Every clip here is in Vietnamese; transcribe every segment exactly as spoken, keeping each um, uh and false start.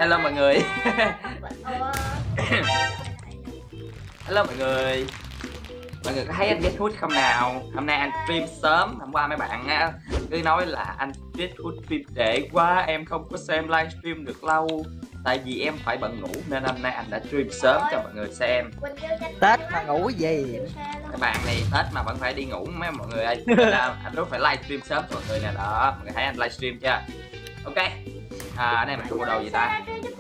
Hello mọi người. Hello mọi người. Mọi người có thấy anh Get Hood không nào? Hôm nay anh stream sớm. Hôm qua mấy bạn á, cứ nói là anh Get Hood stream trễ quá, em không có xem livestream được lâu. Tại vì em phải bận ngủ nên hôm nay anh đã stream sớm cho mọi người xem. Tết mà ngủ gì? Các bạn này Tết mà vẫn phải đi ngủ mấy mọi người ơi. Nên là anh rất phải livestream sớm cho mọi người nè, đó. Mọi người thấy anh livestream chưa? Ok. À, ở đây mình có bộ đồ gì ta?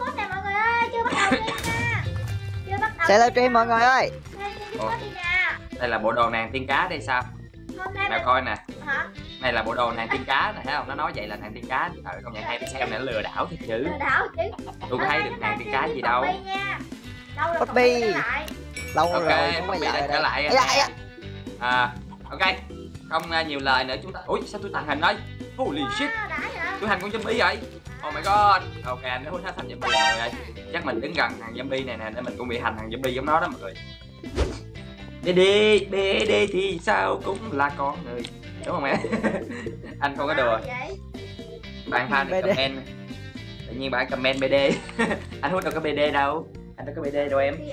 Sẽ livestream mọi người ơi. Ồ, đây là bộ đồ nàng tiên cá đây sao? Nào coi nè. Này là bộ đồ nàng tiên cá nè, thấy không? Nó nói vậy là nàng tiên cá. Trời, công nhận hay đi xem này lừa đảo thiệt chứ. Tôi có thấy được nàng tiên cá gì đâu. Poppy. Lâu Ok, rồi cũng quay Poppy đã lại trở lại. À, ok. Không uh, nhiều lời nữa chúng ta. Ui, sao tôi tặng hình ơi? Holy shit. Tôi thành con zombie vậy. Oh my god. Ok, anh nó thành zombie mọi người ơi. Chắc mình đứng gần thằng zombie này nè để mình cũng bị thành thằng zombie giống nó đó mọi người. Đê đê, đê đê thì sao cũng là con người. Đúng không em? Anh không có đùa. Bạn fan thì comment. Tự nhiên bạn comment bê đê. Anh hút đâu có bê đê đâu. Anh đâu có bê đê đâu em.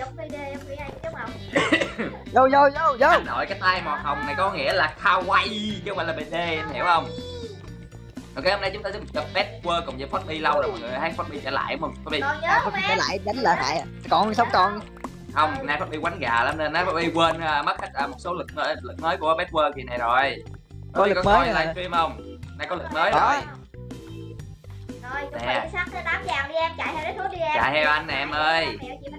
Vô vô vô vô. Anh nội cái tay màu hồng này có nghĩa là kawaii chứ không phải là bê đê, anh hiểu không? Ok, hôm nay chúng ta sẽ tập Pet World cùng với Poppy. Lâu rồi mọi người thấy Poppy trở lại không? Poppy Poppy trở lại đánh lợi hại. Còn sống còn. Không, nay Poppy quánh gà lắm nên nay Poppy quên uh, mất hết uh, một số lực lực mới của Pet World kỳ này rồi. Có lực mới rồi livestream không? Nay có lực mới rồi. Rồi, tôi phải sắp tới tám vàng đi em, chạy theo đấy đi em. Chạy theo anh nè em ơi.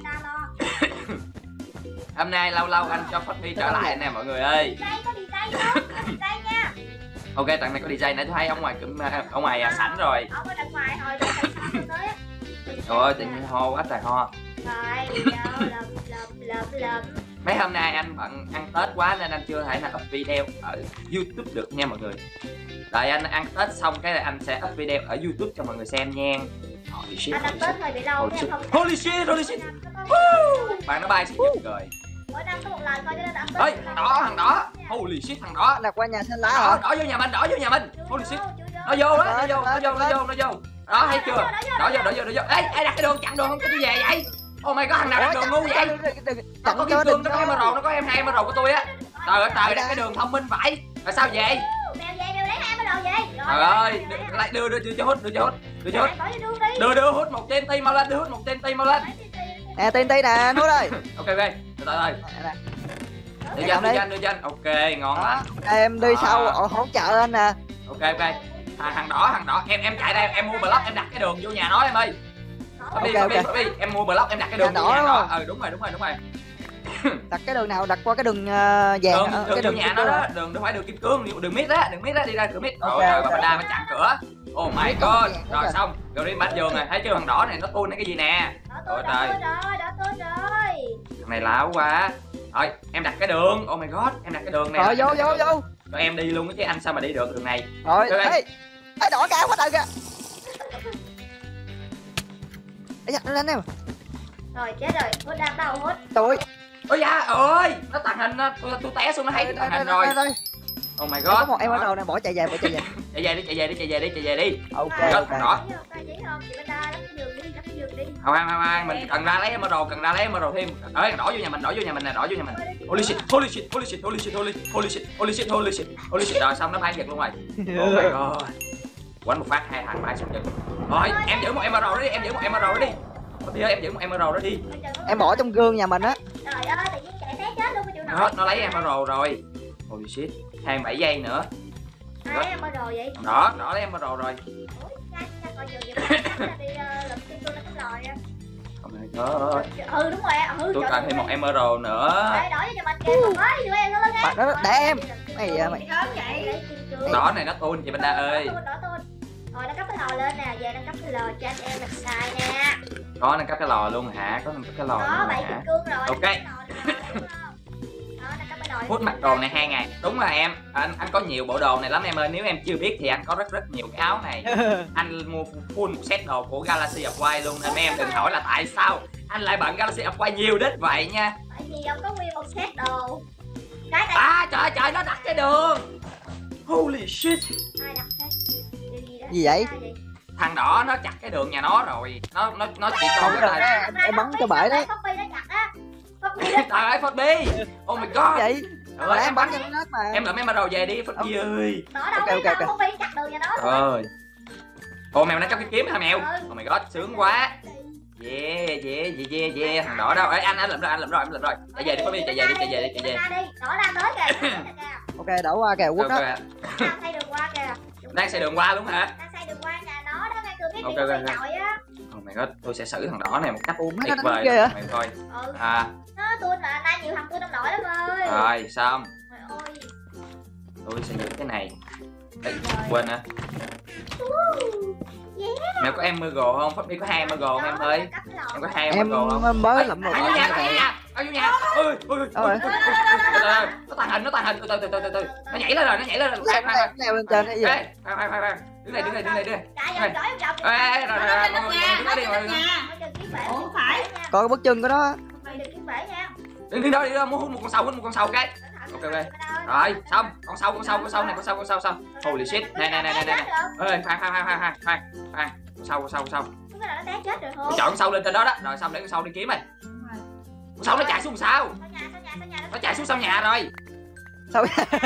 Hôm nay lâu lâu anh cho Poppy trở lại nè mọi người ơi. Có đi dây không? Dây nha. Ok, tặng này có đi dây nữa, tôi thấy ở ngoài cũng ở ngoài à, sảnh rồi. Ở bên ngoài thôi, rồi phải tới á. Rồi, tự nhiên ho quá trời ho. Rồi, lầm lầm lầm lầm. Mấy hôm nay anh bận ăn Tết quá nên anh chưa thể nào up video ở YouTube được nha mọi người. Đợi anh ăn Tết xong cái là anh sẽ up video ở YouTube cho mọi người xem nha. Holy shit. Anh ăn Tết hơi bị lâu nha không. Holy shit, holy shit. Bạn nó bay xuống giật rồi. Mỗi năm có một lần coi cho nên ăn Tết. Ơi, đó thằng đó. Holy shit thằng đó. Là qua nhà xanh lá Đó, hả? đỏ vô nhà mình, đỏ vô nhà mình. Holy shit. Nó vô đó, nó vô, nó vô, nó vô, nó vô. Đó thấy chưa? Đỏ vô, đỏ vô, đỏ vô. Ê, ai đặt cái đường chặn đường không cho tôi về vậy? Oh my god, thằng nào đặt đường ngu vậy? Nó có kim cương, nó có emerald, nó có em hai emerald của tôi á. Trời ơi, trời đặt cái đường thông minh vậy. Rồi sao về? Mèo về, mèo lấy hai emerald về. Trời ơi, lại đưa đưa đưa cho hút, đưa cho hút, đưa cho hút. Đưa đưa hút một tê en tê mau lên, đưa hút một tê en tê mau lên. Nè tê en tê nè anh Hút ơi. Ok ok, từ từ ơi. Đưa cho anh, đưa cho anh, đưa cho anh. Ok, ngon lành. Em đi sau hỗ trợ anh nè. Ok ok. Thằng thằng đỏ, thằng đỏ, em em chạy đây, em mua block em đặt cái đường vô nhà nó em ơi. Đi đi đi, em mua block em đặt cái đường vô nhà nó. Ừ đúng rồi, đúng rồi, đúng rồi. Đặt cái đường nào? Đặt qua cái đường vàng. Đường, đường, đường nhà nó đó, đường đâu phải đường kim cương, đường mít á, đường mít á, đi ra đường mít. Rồi rồi bà đa mới chặn cửa. Oh my god. Rồi xong, rồi đi bánh giường này, thấy chưa thằng đỏ này nó tuôn cái gì nè. Rồi trời. Rồi, đã tuôn rồi. Thằng này láo quá. Rồi, em đặt cái đường. Oh my god, em đặt cái đường này. Rồi vô vô vô. Rồi em đi luôn chứ anh sao mà đi được đường này. Rồi, ê. Ê đỏ cao quá trời kìa. Ê dạ, nó lên em. Rồi chết rồi, hút đang đâu hút. Tôi. Ôi da ơi, nó tàng hình nó tôi, tôi té xuống nó thấy tàng hình rồi. Oh my god. Có một em ở đầu này bỏ chạy về, bỏ chạy về. Chạy về đi, chạy về đi, chạy về đi, chạy về đi. Ok. Đó. Không không không, mình cần ra lấy emerald, cần ra lấy emerald thêm. Ơi, đổ vô nhà mình, đổ vô nhà mình nè, đổ vô nhà mình. Holy shit, holy shit, holy shit, holy shit, holy holy shit, holy shit, holy shit, holy shit. Rồi xong nó bay giật luôn rồi. Oh my god. Quánh một phát hai thằng bay xuống chân. Rồi, em giữ một emerald đó đi, em giữ một emerald đó đi. Đi ơi, em giữ một emerald đó đi. Em bỏ trong gương nhà mình á. Trời ơi, tự nhiên chạy té chết luôn chịu nổi. Nó nó lấy emerald rồi. Holy shit, thêm bảy giây nữa. Ai emerald vậy? Đó, đó lấy emerald rồi. Oh my god. Ừ đúng rồi, ừ. Tôi cần thêm một emerald nữa. Để đổi cho mình kìa, mới đưa em nó lên em. Đó, để em. Mày mày. Đỏ này nó tuôn chị Banda ơi. Rồi nó cấp cái lò lên nè, về nó cấp cái lò cho anh em mình xài nè. Có nâng cấp cái lò luôn hả? Có nâng cấp cái lò luôn hả? Kim cương rồi. Ok. Hút mặc đồ này hai ngày. Đúng rồi em, anh anh có nhiều bộ đồ này lắm em ơi. Nếu em chưa biết thì anh có rất rất nhiều cái áo này. Anh mua full một set đồ của Galaxy of White luôn nên mấy em đừng hỏi là tại sao anh lại bận Galaxy of White nhiều đến vậy nha. Tại vì ông có nguyên một set đồ. Cái này. À trời trời nó đặt cái đường. Holy shit. Ai đặt set? Gì vậy? thằng đỏ nó chặt cái đường nhà nó rồi. Nó nó nó chỉ cho Không cái được tay. á, em bắn cho bể đấy. Poppy nó chặt á. Poppy nó Trời ơi Phobby. Oh my god. Vậy Trời mà ơi, em em bắn bắn cho nó hết mà. em lượm em bắt đầu về đi Phobby ơi. đỏ đâu Ok, biết ok, đâu, ok. Poppy chặt đường nhà nó Trời rồi. ơi. Ồ mèo nó cắp cái kiếm hả mèo? Ừ. Oh my god, sướng quá. Yeah, yeah, yeah, yeah, yeah. Thằng đỏ đâu? Ê anh anh lượm rồi, anh lượm rồi, anh lượm rồi. Chạy về đi Phobby, chạy về đi, chạy về đi, chạy về. Đi, đỏ ra tới kìa. Ok đổ qua kìa quất đó. Ok. Đang xây đường qua kìa. Đang xây đường qua luôn hả? Đang xây đường qua nhà nó đó, ngay cửa biết Ok, đi ok, có ok. chọi á. Oh my god, tôi sẽ xử thằng đỏ này một cách Ủa, mấy tuyệt nó đánh vời ghê luôn. à? Mày coi. Ừ. À, Nó tôi mà nay nhiều thằng tôi nông nổi lắm ơi. rồi xong. Trời ơi. Tôi sẽ giữ cái này. Ê, Rồi. quên hả? Yeah. Mèo có Emerald không? Phobby có hai Emerald không em ơi? Cấp cái lọ. Em có hai Em Emerald không? mới lụm một Ở vô nhà, ở vô nhà, ở vô nhà. Ôi, ôi, ôi, Đâu rồi? ôi, ôi, ôi, nó tàng hình, nó tàng hình, từ từ từ từ từ từ. Nó nhảy lên rồi, nó nhảy lên rồi. leo, Khoan, khoan, leo, khoan. leo lên trên cái gì? Ê, khoan, khoan, khoan, khoan. Đứng đây, đứng đây, đứng đây, đứng đây. Chạy vào chọi chọc. Ê, ê, rồi, rồi, rồi, mọi người, đứng đó đi, mọi người. Ủa không phải. Coi cái bức chân của nó. Mày đừng kiếm bể nha. Đứng đứng đó đi, mua một con sâu, một con sâu cái. Ok, ok. Rồi, xong, con sâu, con sâu, con sâu này, con sâu, con sâu, xong. Holy shit, này, này, này, này, này. Ê, khoan, khoan, khoan, khoan, khoan, khoan, khoan. Con sâu, con sâu, con sâu. Cái nào nó té chết rồi Tôi thôi. chọn con sâu lên trên đó đó, rồi xong để con sâu đi kiếm mày. Con sâu nó chạy xuống sao? Sao nhà, sao nhà, sao nhà. Nó chạy xuống sau nhà rồi. Sao?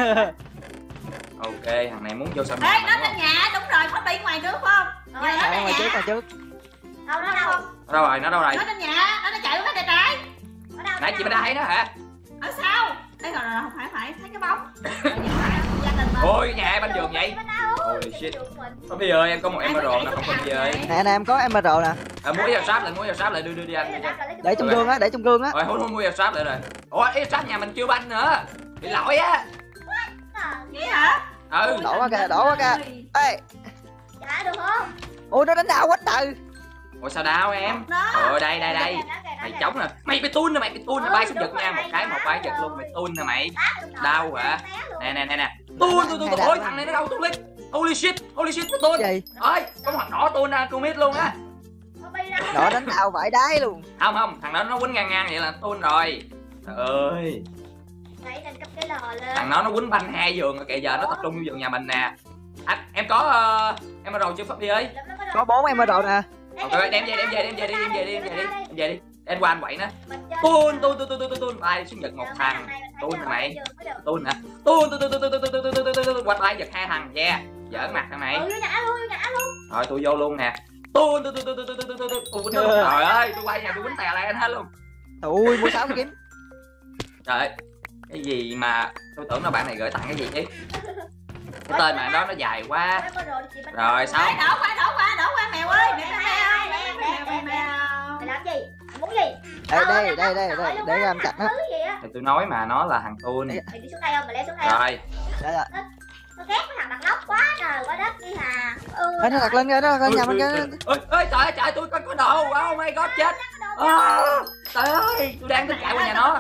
Ok, thằng này muốn vô sau nhà. Ê, mày nó đúng lên không? nhà, đúng rồi, nó bị ngoài trước phải không? Rồi, Giờ nó Ờ, lên ngoài trước nhà. ngoài trước. đâu đó đâu. Nó đâu rồi, nó đâu rồi? Nó lên nhà, nó nó chạy qua bên trái. Ở đâu? Nãy chị bên đây thấy nó hả? Ở sau. Đây rồi, rồi, không phải, phải, thấy cái bóng. Rồi, giờ phải, gia đình mình. Ôi, nhà hai bên giường vậy. Holy shit. Phobby ơi, em có một Emerald nè, không Phobby ơi. Nè nè em có emerald nè. À, mua vào shop lại, mua vào shop lại, đưa đưa đi anh. Đưa cho. Để trong gương á, để trong gương á. Rồi, hôn hôn mua vào shop lại rồi. Ủa, cái shop nhà mình chưa banh nữa. Bị lỗi á. Vậy hả? Ừ. Đổ qua kìa, đổ qua kìa. Ê, Trả được không? ui nó đánh đau quá trời. Ủa sao đau em? Đó. Ờ đây đây đây. Mày chống nè. Mày bị tuôn nè, mày bị tuôn nè, Ừ, bay xuống đúng giật nha, rồi, một cái một bay giật luôn, mày tuôn nè mày. Đau hả? Té luôn. Nè nè nè nè. Tuôn tuôn tuôn, ôi thằng này nó đâu tuôn lên. Holy shit, holy shit nó tuôn. Gì? Ơi, có một thằng đỏ tuôn ra cô mít luôn á. Poppy ra. Nó đánh đau vãi đái luôn. Không không, thằng đó nó quýnh ngang ngang vậy là tuôn rồi. Trời ơi. Đấy nên cấp cái lò lên. Thằng đó nó quýnh banh hai giường rồi kìa, giờ nó tập trung vô giường nhà mình nè. Anh em có uh, Emerald chưa Phobby ơi? Có bốn emerald nè. Ok đem về đem về đem về đi đem về đi đem về đi đem về đi. Em qua anh quậy nó. Tuôn tuôn tuôn tuôn tuôn tuôn bay xuống giật một thằng. Tuôn thằng này. Tuôn nè. Tuôn tuôn tuôn tuôn tuôn tuôn tuôn tuôn tuôn tuôn qua bay giật hai thằng. Yeah. Giỡn mặt thằng này. Ừ, vô nhả luôn, vô nhả luôn. Rồi tôi vô luôn nè. Tuôn tuôn tuôn tuôn tuôn tuôn tuôn tuôn tuôn. Trời ơi, tôi quay nhà tôi quýnh tè lại anh hết luôn. Ui mua sáu kiếm. Trời ơi. Cái gì mà tôi tưởng là bạn này gửi tặng cái gì chứ? Cái tên mà đó nó dài quá. Rồi xong. Ê, đổ qua, đổ qua, đổ qua mèo ơi. Mèo, mèo, mèo, mèo, mèo, mèo. Mày làm gì? Mày muốn gì? Đây đây đây đây đây để em chặt nó. Thứ gì á? Thì tôi nói mà nó là thằng tuôn. Mày đi xuống đây không? Mày leo xuống đây không? Rồi. Đây là. Nó ghét cái thằng đặt nóc quá trời quá đất đi hà. Ừ. Ê, nó đặt lên kìa, nó đặt lên nhà mình kìa. Ơi ơi trời ơi trời tôi có có đồ. Oh my god chết. À, trời ơi tôi đang tính chạy qua nhà nó.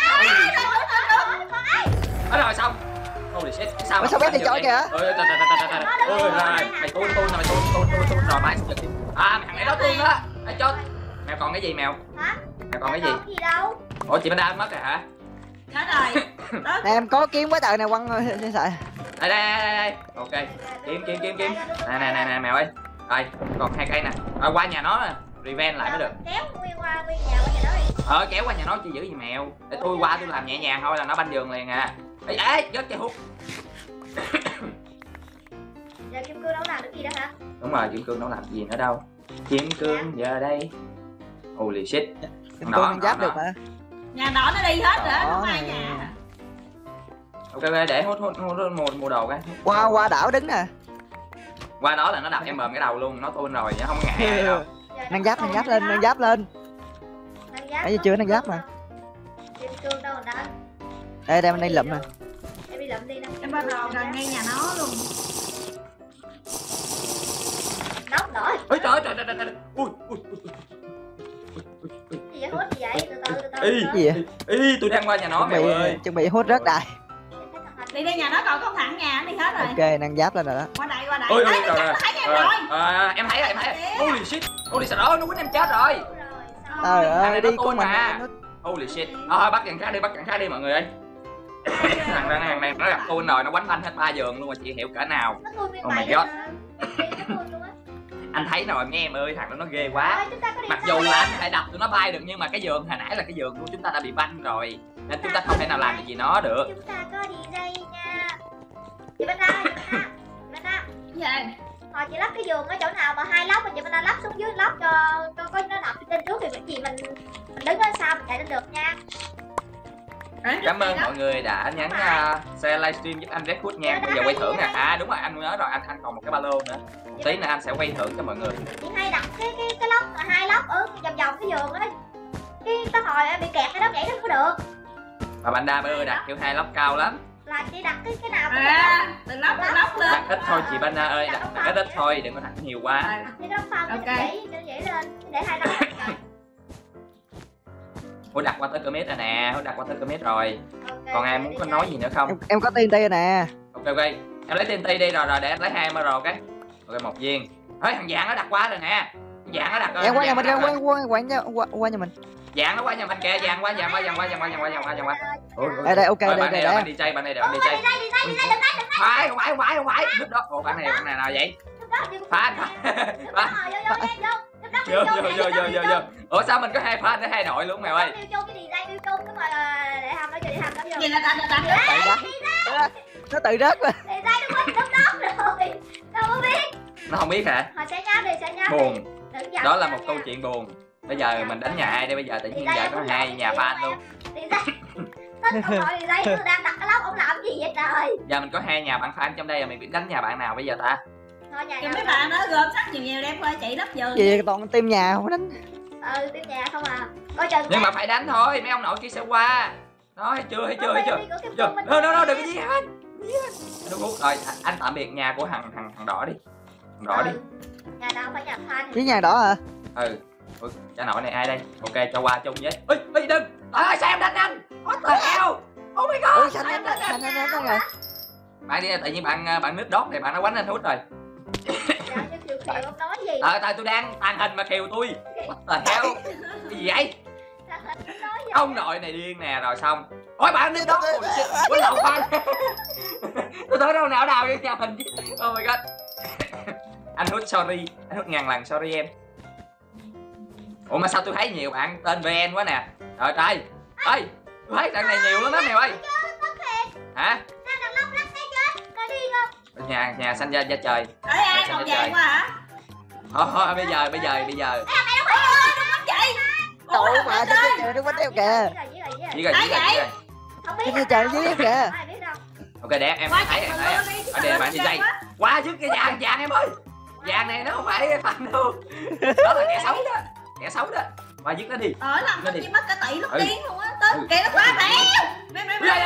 Đó rồi xong. Holy shit sao Ủa, sao bé thì chọi kìa? Ôi trời trời trời trời. Ôi rồi mày tuôn tuôn mày tuôn tuôn tuôn tuôn rồi mày giật đi. À thằng này đó tuôn đó. Ê chết. Mèo còn cái gì mèo? Hả? Mèo còn cái gì? Gì đâu? Ủa chị Panda mất rồi hả? Chết rồi. Đó. Nè em có kiếm quá trời nè quăng lên sợ. Đây đây đây đây. Ok. Kiếm kiếm kiếm kiếm. Nè nè nè nè mèo ơi. Rồi còn hai cây nè. Rồi qua nhà nó nè. Revenge lại mới được. Kéo nguyên qua nguyên nhà qua nhà nó đi. Ờ kéo qua nhà nó chứ giữ gì mèo. Để tôi qua tôi làm nhẹ nhàng thôi là nó banh giường liền à. Ê ê chết chạy hút. Giờ kim cương đâu làm được gì đó hả? Đúng rồi Kim Cương đâu làm gì nữa đâu. Kim Cương giờ đây. Holy shit. Em Đó, con giáp đó, được đó. mà. Nhà đỏ nó đi hết rồi, Đỏ không ai nè. nhà. Ok ok để hút hút hút mua mua đồ cái. Qua qua đảo đứng nè. Qua đó là nó đập em mờm cái đầu luôn, nó tuôn rồi chứ không ngại ai đâu. Nâng giáp nâng giáp lên nâng giáp lên. Nâng giáp. Nãy giờ chưa nâng giáp mà. Kim cương đâu rồi đó? Đây đây mình đi lụm nè. Em đi lụm đi nè. Em bắt đầu gần ngay nhà nó luôn. Nóc nổi. Ôi trời trời trời trời. trời. Ui ui ui. Gì vậy? Hút gì vậy? Từ từ từ từ. Ý. Cái gì vậy? Ý tôi đang qua nhà nó Chuẩn mèo bị ơi. chuẩn bị hút rớt đài. Đi đây nhà nó còn không thẳng nhà nó đi hết rồi. Ok nâng giáp lên rồi đó. Qua đây, qua đây. Ôi Ê, ôi nó trời chặt, ơi. nó thấy em rồi. À, em thấy rồi em thấy rồi. Holy shit. Holy shit ơi nó quýnh em chết rồi. Trời Thằng này ơi nó đi tuôn con mình. mà. Holy shit. Thôi bắt thằng khác đi bắt thằng khác đi mọi người ơi. Thằng này thằng này nó gặp tuôn rồi nó quánh banh hết ba giường luôn mà chị hiểu cỡ nào. Nó thui nguyên Oh my bầy God. á. Nó thui luôn á. Anh thấy rồi mấy em ơi, thằng đó nó ghê quá. Rồi, chúng ta có đi Mặc sai dù là nha. anh phải đập tụi nó bay được, nhưng mà cái giường hồi nãy là cái giường của chúng ta đã bị banh rồi, nên chúng ta không thể nào làm được gì nó được. Chúng ta có đi đây nha. Chị Banh ra, chị Banh ra. Banh ra. Dạ. Hồi chị lắp cái giường ở chỗ nào mà hai lóc mà chị Banh ra lắp xuống dưới lóc cho cho có nó đập trên trước thì cái gì mình mình đứng ở sau mình chạy lên được nha. Cảm ơn mọi người đã nhắn uh, share livestream giúp anh Red Hood nha. Bây giờ quay thưởng nè. À đúng rồi, anh nhớ rồi, anh anh còn một cái ba lô nữa. Một tí nữa anh sẽ quay thưởng cho mọi người. Chị hay đặt cái cái cái lóc mà hai lóc ở vòng vòng cái giường đó. Cái cái hồi em bị kẹt cái đó nhảy nó không có được. Và Banda bây giờ đặt kiểu hai lóc cao lắm. Là chị đặt cái cái nào À, từng lóc từng lóc lên. Đặt ít thôi chị Banda ơi, đặt, đặt ít ít thôi, đừng có đặt nhiều quá. cái đó phong Ok. cái nhảy cho nhảy lên để hai lóc. Ủa đặt qua tới cơ mét rồi nè, Ủa đặt qua tới cơ mét rồi. Còn ai muốn có nói gì nữa không? Em, em có tiền đây nè. Ok ok, em lấy tiền ti đi rồi rồi để em lấy hai em rồi cái. Ok một viên. Ơi thằng dạng nó đặt qua rồi nè. Thằng dạng nó đặt rồi. Em qua nhà thằng mình, Dạng qua nó qua qua nhà qua, qua nhà mình. Dạng nó qua nhà mình kìa, dạng qua, dạng qua, dạng qua, dạng qua, dạng qua, dạng qua, dạng qua. Ủa, ủa. Đây đây ok Ôi, đây bạn đây này là đây. bạn đi chay, bạn này là bạn đi chay. Phải, không phải, không phải, không phải. Nước đó. Ủa bạn này, bạn này nào vậy? Fan, fan. Vô vô vô vô vô vô. Ủa sao mình có hai fan để hai đội luôn mày ơi? Cho cái design yêu chung cái mà để hầm nó cho đi hầm nó vô. Gì là đặt đặt Tự đá. Nó tự rớt rồi. Design nó quên đóng đóng rồi. Đâu có biết. Nó không biết hả? Hồi sẽ nháp đi, sẽ nháp đi. Buồn. Đừng giận Đó là nhau một nha. câu chuyện buồn. Bây giờ mình đánh nhà ai đây? Bây giờ tự nhiên giờ có hai nhà fan luôn. Design. Tất cả mọi design tôi đang đặt cái lóc ông làm gì vậy trời? Giờ mình có hai nhà bạn fan trong đây, mình biết đánh nhà bạn nào bây giờ ta? Thôi nhà Kìa nào mấy bạn đó gom sắt nhiều nhiều đem qua chạy lấp giường. Gì toàn team nhà không có đánh. Ừ, tiếp nhà không à. Coi chừng. Nhưng mà phải đánh thôi, mấy ông nội kia sẽ qua. Đó, thấy chưa, thấy chưa, thấy chưa? Chưa. Đâu đâu đâu, đừng có gì hết. Đúng rồi, rồi anh tạm biệt nhà của thằng thằng thằng đỏ đi. Thằng đỏ đi. Nhà nào phải nhà fan. Cái nhà đỏ hả? Ừ. Ủa, cha nội này ai đây? Ok, cho qua chung với. Ui, ui đừng. Trời ơi, sao em đánh anh? What the hell? Oh my god. Ôi xanh anh xanh anh anh anh rồi. Bạn đi, tự nhiên bạn bạn nứt đốt này bạn nó quánh anh hút rồi. Dạ, như khiều khiều ông nói gì? Ờ, tại tôi đang tàn hình mà khiều tôi. What the hell? Cái gì vậy? Sao anh nói gì? Ông nội này điên nè, rồi xong. Ôi bạn nứt đốt. Ôi shit, quýnh lộn bạn. Tôi tưởng đâu nào đào vô nhà mình chứ. Oh my god. Anh hút sorry, anh hút ngàn lần sorry em. Ủa mà sao tôi thấy nhiều bạn tên vê en quá nè. Trời trời. Ơi, tôi thấy trận này nhiều lắm đó mèo ơi. Hả? Nhà nhà xanh da da trời. Ở ai còn vàng quá hả? Thôi thôi bây giờ bây giờ bây giờ. Trời mà sao cái trời nó quánh em kìa. Chỉ rồi chỉ rồi chỉ rồi. Cái gì trời nó dưới em kìa. Ok để em thấy em thấy. Ở đây là bạn đi dây. Quá dứt cái vàng vàng em ơi. Vàng này nó không phải phần đâu. Đó là kẻ xấu đó. Kẻ xấu đó. Qua dứt nó đi. Ở làm Nó nó đi. đi mất cả tỷ lúc Ừ. tiếng luôn á. Tên kìa nó quá tẹo. Mẹ mẹ mẹ.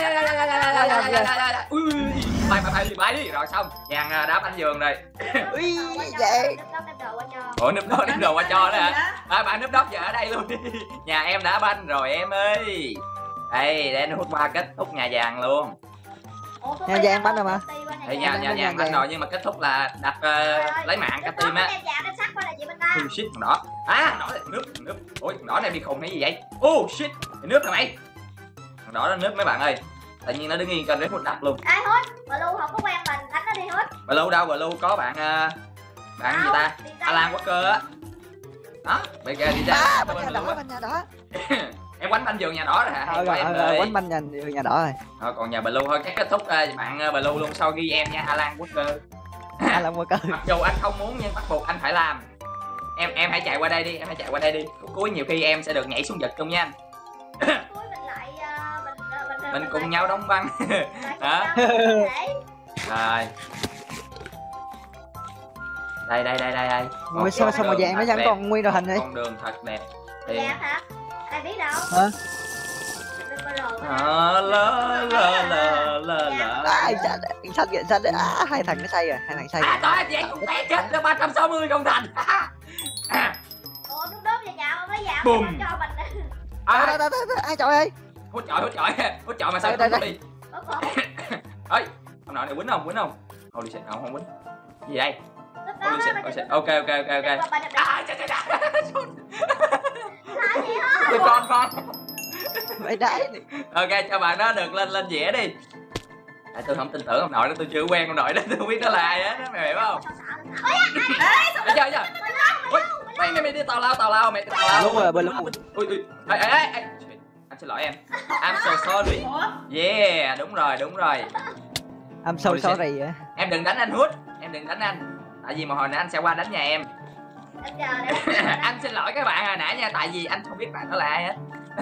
Bay bay bay bay đi rồi xong. Vàng đá banh giường rồi. Ui vậy. Ủa núp đó đem đồ qua cho đó hả? À, bạn núp đốc giờ ở đây luôn đi. Nhà em đã banh rồi em ơi. Đây để anh hút ba kết thúc nhà vàng luôn. Nhà vàng banh rồi mà. Thì nhà nhà vàng banh rồi nhưng mà kết thúc là đặt uh, lấy mạng cả team á. Oh shit thằng đỏ. À thằng đỏ này nước thằng nước. Ôi thằng đỏ này bị khùng hay gì vậy? Oh shit thằng nước thằng mày. Thằng đỏ nó nước mấy bạn ơi. Tự nhiên nó đứng yên kênh để hút đập luôn. Ai hút? Bà Lu không có quen mình, đánh nó đi hút. Bà Lu đâu? Bà Lu có bạn uh, bạn gì ta? Alan Walker á. Đó, bây giờ đi ra. À, bên nhà đỏ, bên nhà đỏ. Em quánh banh giường nhà đỏ rồi hả? Ờ rồi, ờ, quánh banh nhà nhà đỏ rồi. Thôi còn nhà Blue thôi, cái kết thúc uh, bạn uh, Blue luôn sau ghi em nha, Alan Walker. Alan Walker. Mặc dù anh không muốn nhưng bắt buộc anh phải làm. Em em hãy chạy qua đây đi, em hãy chạy qua đây đi. Cuối, cuối nhiều khi em sẽ được nhảy xuống giật chung nha anh. Cuối mình lại uh, mình, uh, mình, Mình mình cùng lại... nhau đóng băng. Hả? Rồi. Đây đây đây đây đây. Ôi sao sao mà vàng nó vẫn còn nguyên đồ hình vậy? Con đường thật đẹp. Thì... Dạ hả? Ai biết đâu. Hả? À, lơ lơ lơ lơ lơ. Ai xanh xanh vậy xanh à, hai thằng nó say rồi, hai thằng say rồi. À tối vậy cũng té chết được ba trăm sáu mươi không thành. Ủa lúc đó về nhà mà mới giảm Bùm. cho mình. À, đó, đó, đó, đó, ai trời ơi. Hút chọi hút chọi hút chọi mà sao Đây, không đây, đi. Có có. Ơi ông nội này quýnh không quýnh không? Thôi đi không không quýnh. Gì đây? Lúc đó Holy shit, á, holy shit. Ok ok ok ok. À trời trời trời. Là gì hả? Tôi con con. Mày đái. Ok cho bạn nó được lên lên dĩa đi. Tại tôi không tin tưởng ông nội đó, tôi chưa quen ông nội đó, tôi không biết nó là ai á, mày hiểu không? Ê, chơi chưa? Ui, mày mày mày đi tàu lao tàu lao mày tàu lao. Đúng rồi, bên luôn. Ui ui. Ê ê ê. Anh xin lỗi em. I'm so sorry. Yeah, đúng rồi, đúng rồi. I'm so sorry. Em đừng đánh anh Hút, em đừng đánh anh. Tại vì một hồi nãy anh sẽ qua đánh nhà em. Anh xin lỗi các bạn hồi nãy nha, tại vì anh không biết bạn đó là ai hết.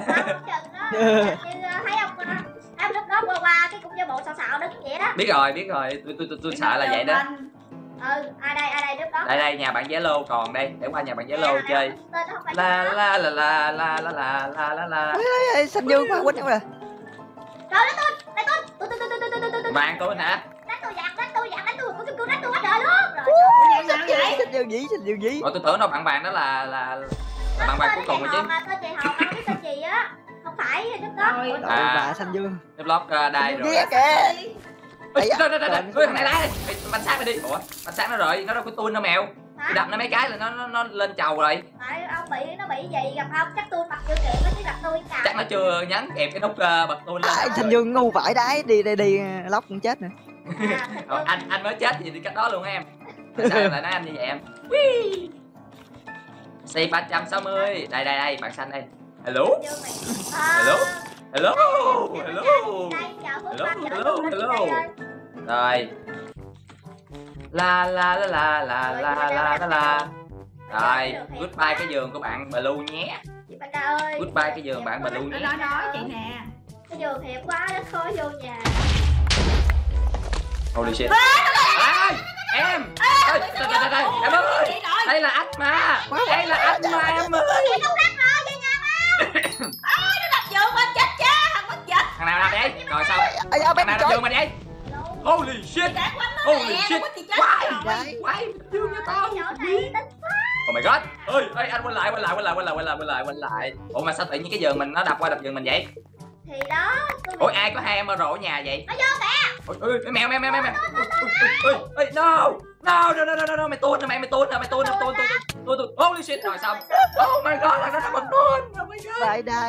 Thấy không? Em lúc đó qua qua cái cũng cho bộ xạo xạo đứng vậy đó. Biết rồi, biết rồi, tôi tôi tôi, tôi sợ là vậy đó. Ừ, ai đây, ai đây lúc đó. Đây đây, nhà bạn Zalo còn đây, để qua nhà bạn Zalo chơi. La la la la la la la la la la. Ê, xanh dương quá quýnh nhau rồi. Rồi đánh tôi, đánh tôi. Tôi tôi tôi tôi tôi tôi tôi. Bạn tôi hả? Đánh tôi giặc, đánh tôi giặc, đánh tôi, có kim cương đánh tôi hết đời luôn. Rồi. Xanh dương dĩ, xanh dương dĩ. Ủa tôi tưởng đâu bạn bạn đó là là là bạn bạn cuối cùng rồi chứ. Mà tên chị Hồng, không biết tên gì á. Không phải lúc đó. Rồi À. bà xanh dương. Vlog đây rồi. Ghê kìa. Ôi, đây đây đây đây, ôi thằng này lái đi, bánh xác mày đi. Ủa, bánh xác nó rồi, nó đâu có tuôn đâu mèo. Hả? Đập nó mấy cái là nó nó nó lên chầu rồi. Tại ông bị nó bị gì gặp ông chắc tôi mặc chưa kịp nó chứ gặp tôi cào. Chắc nó chưa nhấn kịp cái nút uh, bật tuôn lên. À, xanh dương ngu vãi đái đi đi đi lóc cũng chết nữa. À, Ờ, anh anh mới chết gì đi cách đó luôn em. Sao em lại nói anh như vậy em? C ba trăm sáu mươi. Đây đây đây, bạn xanh đây. Hello. Hello. Hello. Hello. Hello, hello, hello. Rồi. La la la la la la la la la. Rồi, goodbye cái giường của bạn Blue nhé. Chị Banda ơi. Goodbye cái giường bạn Blue Nó nhé. nói nói chị nè. Cái giường hẹp quá nó khó vô nhà. Holy shit. Ai, em. Ê, đây đây đây đây, em ơi. Đây là anh mà. Đây là anh mà em ơi. Chị không đắt rồi về nhà mà. Giường bên chết cha, thằng mất chết. Thằng nào nào đấy? Rồi sao? Ây da, Thằng bé nào bị đập chói. giường mày đây? Holy shit. Holy shit. Why? Đấy. Why? Dương cho tao. Chỗ này tính Oh my god. Ơi, ơi anh quay lại, quay lại, quay lại, quay lại, quay lại, quay lại, quay lại. Ủa mà sao tự nhiên cái giường mình nó đập qua đập giường mình vậy? thì đó. Ủa ai có hai emerald ở nhà vậy? Nó vô kìa. Ôi ôi mèo mèo mèo mèo. Ôi ôi no. No no no no no mày tuôn nè mày mày tuôn nè mày tuôn nè tuôn tuôn tuôn tuôn. Holy shit rồi xong. Oh my god, nó nó còn tuôn. Oh my god. Vãi đái.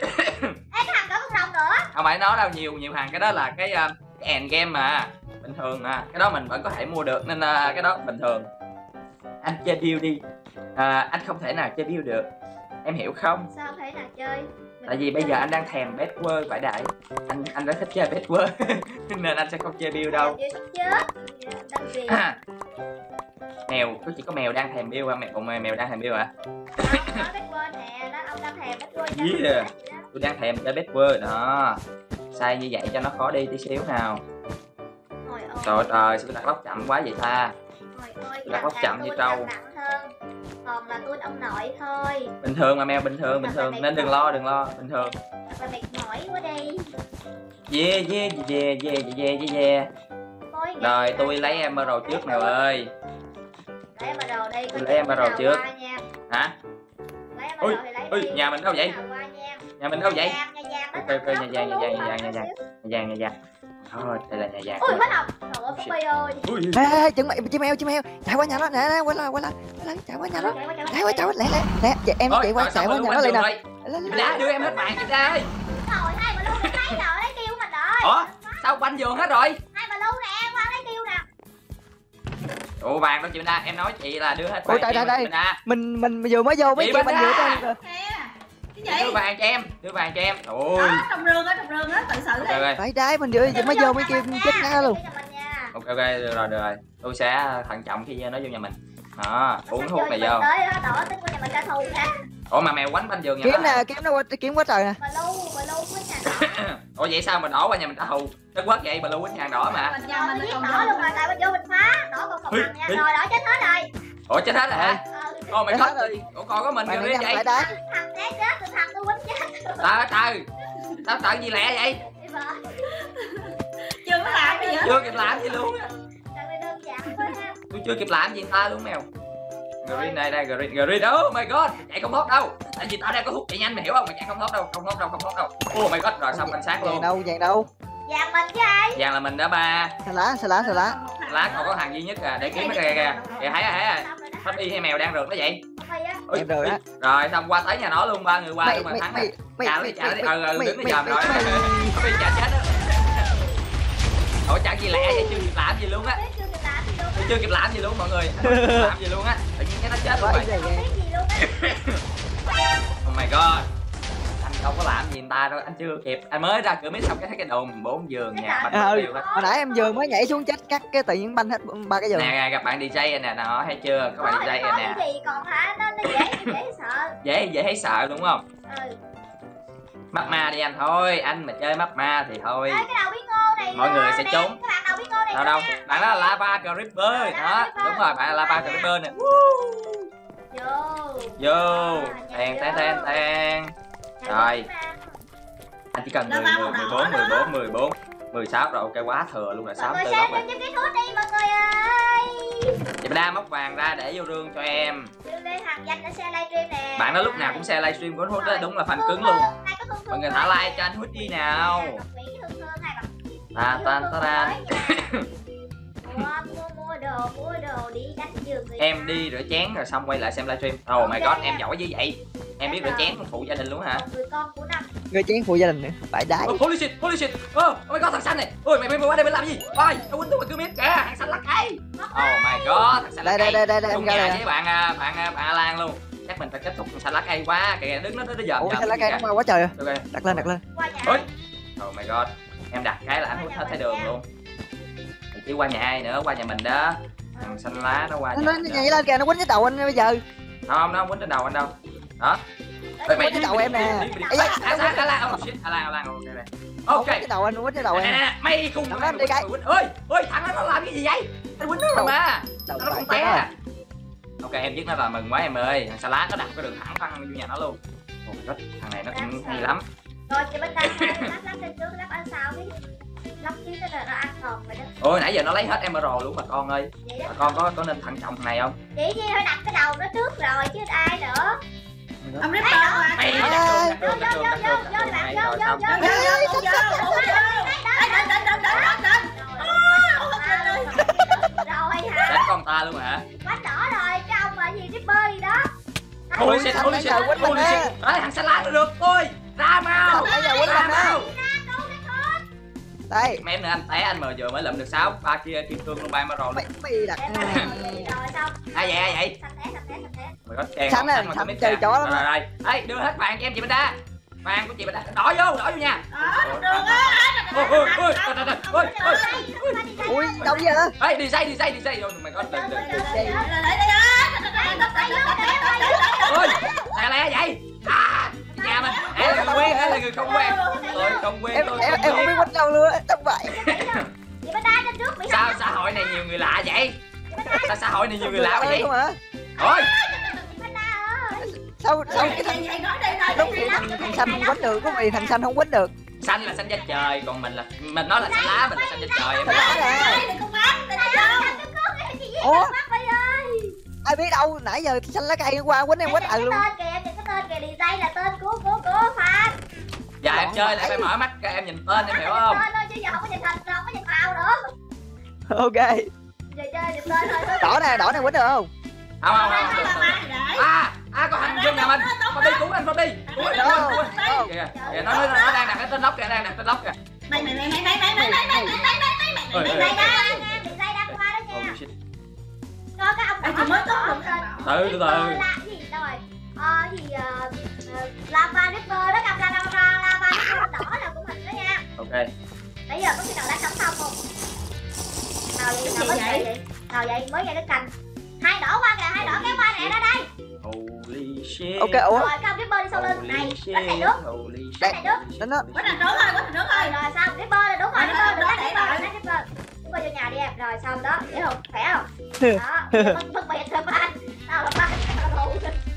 Ê cái thằng đó con rồng nữa. Không phải nó đâu, nhiều nhiều hàng, cái đó là cái uh, cái end game mà bình thường à, cái đó mình vẫn có thể mua được nên uh, cái đó bình thường. Anh chơi build đi. À, anh không thể nào chơi build được, em hiểu không? Sao không thể nào chơi? Mình Tại vì bây giờ anh đang thèm bed word vải đại. Anh anh rất thích chơi bed word nên anh sẽ không chơi build đâu. Chết. Đang gì? À, mèo, có chỉ có mèo đang thèm build hả? Mèo còn mèo đang thèm build hả? Ông nói bed word nè, nó ông đang thèm bed word. Yeah. Tôi đang thèm chơi bed word đó. Sai như vậy cho nó khó đi tí xíu nào. Ôi ôi. Trời trời, sao tôi đặt lóc chậm quá vậy ta? Ôi ôi. Đặt lóc chậm như trâu. Còn là tôi ông nội thôi. Bình thường mà mèo, bình thường bình thường nên đừng lo, đừng lo, bình thường. Thật là mệt mỏi quá đi. Yeah yeah yeah yeah yeah yeah yeah. Rồi tôi lấy emerald trước mèo ơi. Lấy emerald đi. Tôi lấy emerald trước. Hả? Lấy Ui, emerald thì lấy ui, đi. nhà mình đâu vậy? Nhà mình đâu vậy? Nhà vàng, Ok ok, nhà vàng, nhà vàng, nhà vàng, nhà vàng. Nhà vàng, nhà vàng. Thôi, đây là nhà vàng. Ui, bắt đầu. Trời ơi, Phúc ơi. Ui. Ê, ê, chim mèo, chim mèo, chim mèo. Chạy qua nhà nó, nè, nè, quay lại, quay lại. Quay lại, chạy qua nhà nó. Chạy qua, chạy qua, lẹ lẹ. Lẹ, dạ, em chạy qua, chạy qua nhà nó lên nè. Chị đã đưa em hết vàng chị đây. Rồi, hai bà luôn lấy rồi, lấy tiêu mình rồi. Ủa? Sao quanh giường hết rồi? Hai bà luôn nè, qua lấy tiêu nè. Ủa vàng đó chị Đa, em nói chị là đưa hết Ôi, vàng. đây, đây, đây. Đa. Mình mình vừa mới vô mấy Chị chơi bên Banda. giữa tên rồi. Cái gì? Đưa vàng cho em, đưa vàng cho em. Ôi. Đó, trong rương á, trong rương á, tự xử đi. Ok ok. Vãi đái, mình vừa mới vô mấy kia chết ngã luôn. Ok ok, được rồi được rồi. Tôi sẽ thận trọng khi nó vô nhà mình. Đó, uống thuốc này vô. Tới đó, đỏ tính của nhà mình trả thù nha. Ủa mà mèo quánh quanh giường nhà Kiếm nó. nè, kiếm nó qua, kiếm quá trời nè. Bà lu, bà lu với nhà. Ủa vậy sao mình đổ qua nhà mình trả thù? Nó quất vậy, bà lưu quýnh hàng đỏ mà. Mình Rồi, nhà tôi mình giết còn đỏ luôn rồi, tại mình vô mình phá. Đỏ còn một Ui, thằng nha. ui. Rồi, đỏ chết hết rồi. Ủa chết hết rồi hả? Ờ, Oh my Chết god. hết rồi. Ủa còn có mình Bạn rồi này đi nhầm vậy? vãi đái. thằng té chết, rồi thằng tôi quýnh chết. Trời trời. Sao tận gì lẹ vậy? Đi vợ. chưa có làm gì hết. Chưa kịp làm gì luôn á. Thằng này đơn giản quá ha. Tôi chưa kịp làm gì ta luôn mèo. Green đây đây, green green. Oh my god, chạy không thoát đâu. Tại vì tao đang có thuốc chạy nhanh mày hiểu không? Mày chạy không thoát đâu, không thoát đâu, không thoát đâu. Oh my god, rồi xong anh sát Vàng luôn. đâu, vàng đâu. Vàng mình chứ ai? Vàng là mình đó ba. Xà lá, xà lá, xà lá. Lá còn có hàng duy nhất à, để kiếm cái kìa kìa. Kìa thấy à thấy à. Pháp y hay mèo đang rượt nó vậy. Ui, Em rồi á. rồi xong qua tới nhà nó luôn, ba người qua Mày, luôn mà mày, thắng. mày, mày, Chà mày, đi, chà đi, mày, ừ ừ mày, đứng nó mày, dòm rồi. mày, mày. Pháp y chà chết đó. Ủa chẳng gì lẹ vậy, chưa kịp làm gì luôn á. Chưa chưa kịp làm gì luôn mọi người, anh chưa kịp làm gì luôn á, tự nhiên cái nó chết luôn rồi. Không biết gì luôn á. Oh my god, anh không có làm gì người ta đâu, anh chưa kịp, anh mới ra cửa mít xong cái thấy cái đồn bốn giường nhà bánh À, mất ừ. tiêu hết. Hồi nãy em vừa mới nhảy xuống chết cắt cái tự nhiên banh hết ba cái giường. Nè gặp bạn đi jay nè, nó thấy chưa, các bạn đi jay nè. Cái gì còn hả, nó nó dễ dễ sợ. Dễ dễ thấy sợ đúng không? Ừ. Map ma đi anh thôi, anh mà chơi map ma thì thôi. Ê, cái đầu bí ngô này Mọi người sẽ nè, trốn. cái bạn đầu bí ngô này Đâu nè. đâu, bạn đó là Lava Creeper đó, đúng rồi, bạn là Lava Creeper nè. Vô. Vô, tèn tèn tèn tèn. Rồi. Anh chỉ cần mười, mười, mười bốn, mười bốn, mười bốn, mười sáu rồi, ok quá thừa luôn là sáu Mọi mươi người tư xem lóc rồi. cho cái thuốc đi mọi người ơi. Chị đa móc vàng ra để vô rương cho em. Lê Hoàng Danh đã share livestream nè. Bạn đó lúc nào cũng share livestream của anh Hút đó, đúng là fan cứng luôn. Mọi người thả like cho anh Hút đi nào. Ta ta ta ta. Mua mua mua đồ mua đồ đi đánh giường người Em ta. đi rửa chén rồi xong quay lại xem livestream. Oh my god, em giỏi như vậy. Em biết rửa chén không phụ gia đình luôn hả? Một người con của năm. Người chén phụ gia đình nữa, phải đái. Oh, holy shit, holy shit. Oh, oh my god, thằng xanh này. Ôi mày mày qua đây mày làm gì? Ôi, tao quýnh tôi mà cứ biết kìa, thằng xanh lắc cây. Oh my god, thằng xanh lắc Đây đây cây. đây đây đây em Cùng ra nhà đây. với bạn à, bạn à, bạn Alan luôn. Chắc mình phải kết thúc thằng xanh lắc cây quá. Kìa đứng nó nó giờ. Ủa sao lá cây nó mau quá trời. Ok. Đặt lên đặt lên. Qua nhà. Ôi. Oh my god. Em đặt cái là anh Hút hết thấy đường luôn. Mình chỉ qua nhà ai nữa, qua nhà mình đó. Thằng xanh lá nó qua Nó nhà nó mình nhảy lên kìa, nó quýnh cái đầu anh bây giờ. không, nó không quýnh trên đầu anh đâu. Đó. Nó quýnh cái đầu em nè. Alan, Alan, oh shit, Alan, Alan, ok đây. Không Ok. quýnh cái đầu anh, nó quýnh cái đầu Nè, nè, em. nè, mày cùng Thằng mày đó đi cái. quýnh. Ơi, ơi, thằng đó nó làm cái gì vậy? Anh quýnh nó rồi mà. Đầu Nó không phải té. chết rồi. Ok, em biết nó là mừng quá em ơi. Thằng Salad nó đặt cái đường thẳng văng vô nhà nó luôn. Oh my god, thằng này nó cũng hay lắm. Rồi chị bên tay lắp lắp lên trước lắp ăn sao cái lắp chứ cái là nó ăn còn rồi đó. Ôi nãy giờ nó lấy hết emerald luôn bà con ơi. Vậy đó. Bà con có có nên thận trọng thằng này không? Chị Nhi phải đặt cái đầu nó trước rồi chứ ai nữa. Ông Ripper mà. Mày Ê, đặt Vô đường, đặt vô đường, vô đặt đường, vô đặt vô đường bạn này vô rồi vô xong. vô vô. Đến đến đến đến đến đến. Rồi hả? Đánh con ta luôn hả? Bánh đỏ rồi, cái ông là gì Ripper gì đó. Holy shit, holy shit, holy shit. Đấy, thằng Salad nó được. Ôi, ra mau. Bây giờ quýnh Ra lên mau. đó. Đây. Mấy em nữa anh té anh mà vừa mới lượm được sáu, ba kia kim cương luôn ba emerald Mày luôn. mày đặt. Em rồi xong. Ai vậy, ai vậy? Sạch té sạch té sạch té. Mày có đèn Xanh này, mà xanh biết chơi kìa. chó lắm. Rồi rồi. Ê, đưa hết vàng cho em chị Bình Đa. Vàng của chị Bình Đa. Đỏ vô, đỏ vô nha. Đó, đường á. Ôi ôi ôi, trời trời trời. Ôi ôi. Ui đâu vậy? Ê, đi dây đi dây đi dây. Ôi mày có đừng đừng. Lại lại đây á. Ôi, lẹ lẹ vậy. À, nhà mình. Em là người quen hay là người không quen? Tôi không quen, Em tôi em không em không biết quen. quýnh đâu luôn á, không vậy. Chị bên đây trên trước bị Sao xã hội này nhiều người lạ vậy? Sao xã hội này nhiều người lạ quá vậy? Không hả? Ôi, Sao sao cái thằng Vậy vậy nói đi nói lúc đi. thì thằng thằng xanh không quýnh được, có vì thằng xanh không quýnh được. xanh là xanh da trời, còn mình là mình nói là xanh lá, mình là xanh da trời em. Xanh lá nè. Đừng có bắt, đừng có Ủa? Ai biết đâu, nãy giờ xanh lá cây qua quýnh em quýnh ừ luôn. Tên kìa, cái tên kìa, design là tên của của của fan. Dạ em chơi lại phải mở mắt ra em nhìn tên em hiểu không? Tên thôi chứ giờ không có nhìn thành, không có nhìn màu nữa. Ok. Giờ chơi nhìn tên thôi. Đỏ nè, đỏ này quýnh được không? Không không không. được, được. À, à có thằng dân nhà mình. Phong đi cứu anh Phong đi. Cứu anh, cứu anh, cứu anh. Kìa, kìa nó nó nó đang đặt cái tên lóc kìa, đang đặt tên lóc kìa. Mày mày mày mày mày mày mày mày mày mày mày mày mày Ôi, ôi, Design ôi. đang nha, design đang qua đó nha. Oh shit. Có cái ông Anh đỏ chỉ mới đỏ tốt được tên. Từ từ từ. Là gì rồi? Ờ gì ờ, ờ, Lava Ripper đó, cầm la lava lava Ripper đỏ là của mình đó nha. Ok. Bây giờ có khi nào đã sống xong không? Nào vậy? Nào vậy? vậy? Nào vậy? Mới nghe cái cành. Hai đỏ qua kìa, hai đỏ kéo qua nè, ra đây. Holy shit. Ok, ủa? Rồi cái ông Ripper đi sau lưng này. Holy Đánh này shit. nước. Holy shit. Đánh này nước. Đánh nó. Quá thành nước rồi, quá thành nước Rồi rồi. rồi xong, Ripper là đúng rồi, Rồi, Ripper rồi, đừng đánh rồi, Ripper, rồi. đừng đánh Ripper. Ripper vô nhà đi em. Rồi xong đó, dễ không? Khỏe không? Đó, phân phân biệt rồi fan. Tao là fan, tao là thù.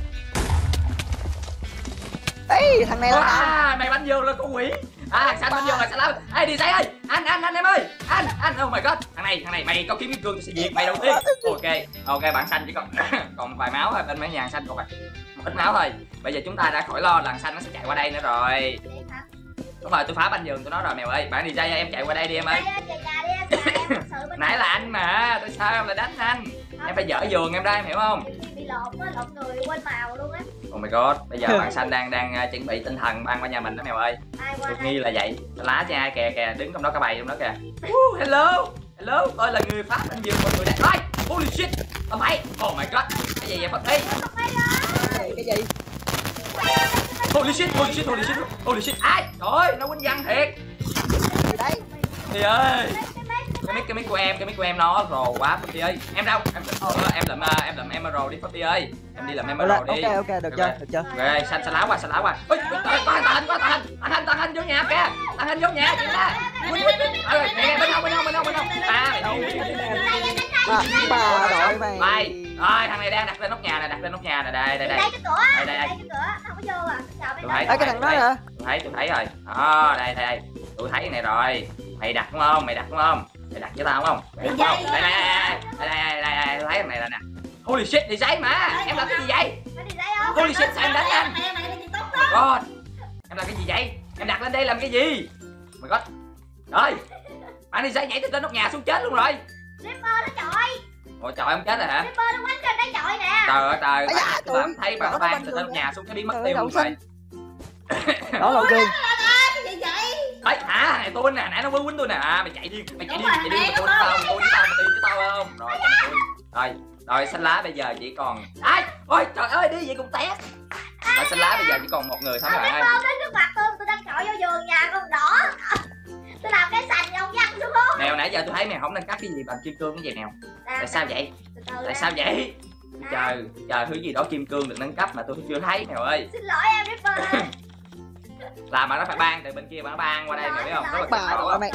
Ê, thằng này nó nào? À, mày bắn vô là con quỷ. À, thằng xanh bắn vô là xanh lắm. Ê, đi dây ơi. Anh, anh, anh em ơi. Anh, anh, oh my god. Thằng này, thằng này, mày có kiếm kim cương tôi sẽ diệt mày đầu tiên. Ok, ok, bạn xanh chỉ còn còn vài máu thôi. Bên mấy nhà xanh còn vài một ít máu thôi. Bây giờ chúng ta đã khỏi lo là thằng xanh nó sẽ chạy qua đây nữa rồi. Đúng rồi, tôi phá banh giường tôi nói rồi mèo ơi. Bạn đi dây em chạy qua đây đi em ơi. Đây, về nhà đi em, về nhà em, thật sự bên Nãy là anh mà, tại sao em lại đánh anh? Em phải dỡ giường em ra em hiểu không? bị lộn á, lộn người quên màu luôn á. Oh my god, bây giờ bạn xanh đang đang uh, chuẩn bị tinh thần ban qua nhà mình đó mèo ơi. Ai qua Được đây? nghi là vậy. Lá cho ai kìa kìa, đứng trong đó cả bầy trong đó kìa. Uh, hello, hello, tôi là người phá banh giường mọi người đây. Rồi, Holy shit. Tao mày. Oh my god. Cái gì vậy Phật đi? Cái gì? Holy shit, holy shit, holy shit. Holy shit. Ai? Trời ơi, nó quýnh văn thiệt. Gì đấy? Thì ơi. Cái mic cái mic của em, cái mic của em nó rồ quá Phật đi ơi. Em đâu? Em em làm em làm emerald đi Phật đi ơi. Em đi làm emerald đi. Ok ok được chưa? Được chưa? Ok, xanh xanh lá qua, xanh lá qua. Ôi, có tàn hình, có tàn hình. Tàn hình, tàn hình vô nhà kìa. Tàn hình vô nhà chị ta. Quýnh quýnh. Ờ, nè bên hông, bên hông, bên hông, bên hông. À, mày đâu? Bà đội mày. Mày. Rồi, thằng này đang đặt lên nóc nhà nè, đặt lên nóc nhà nè, đây đây đây. Đây cái cửa. Đây đây đây. Đây cái cửa, không có vô à. Chào Tôi mấy thấy, Ê cái thằng đó hả? tôi thấy, tôi thấy rồi. Đó, đây đây. Tôi thấy cái này rồi. Mày đặt đúng không? Mày đặt đúng không? Mày đặt với tao đúng không? Mày đặt không? Đây đây đây. Đây đây đây, tôi thấy thằng này rồi nè. Holy shit, đi giấy mà. Em làm cái gì vậy? Nó đi đây không? Holy shit, sao em đánh anh? Mày mày đi tốt Oh God. Em làm cái gì vậy? Em đặt lên đây làm cái gì? Oh my God. Rồi. Bạn đi giấy nhảy từ trên nóc nhà xuống chết luôn rồi. Ripper nó chọi. Ôi trời, ông chết rồi hả? Ripper nó quánh trên cái chọi nè. Trời ơi trời. Ây da, Tôi làm trời. thấy bạn bạn từ trên nóc nhà xuống cái biến mất tiêu luôn rồi. Đó là game. cái gì vậy? Ấy hả? Này tôi nè, nãy nó quýnh tôi nè. À, mày chạy đi, mày chạy đi, mày chạy đi, mày tôi với tao, mày tôi với tao, mày đi với tao không? Rồi, cho mày tôi. Rồi, rồi xanh lá bây giờ chỉ còn. Ai? Ôi trời ơi, đi vậy cũng té. Rồi xanh lá bây giờ chỉ còn một người thôi các bạn ơi. Ripper đến trước mặt tôi, tôi đang chọi vô vườn nhà con đỏ. Tôi làm cái sành ông văng xuống luôn. Mèo nãy giờ tôi thấy mèo không nâng cấp cái gì bằng kim cương cái gì mèo. Tại sao vậy? Tại sao vậy? Chờ, chờ thứ gì đó kim cương được nâng cấp mà tôi chưa thấy mèo ơi. Xin lỗi em Ripper. Là mà nó phải ban từ bên kia mà nó ban qua đây mày biết không? Nó Bà phải đội mày.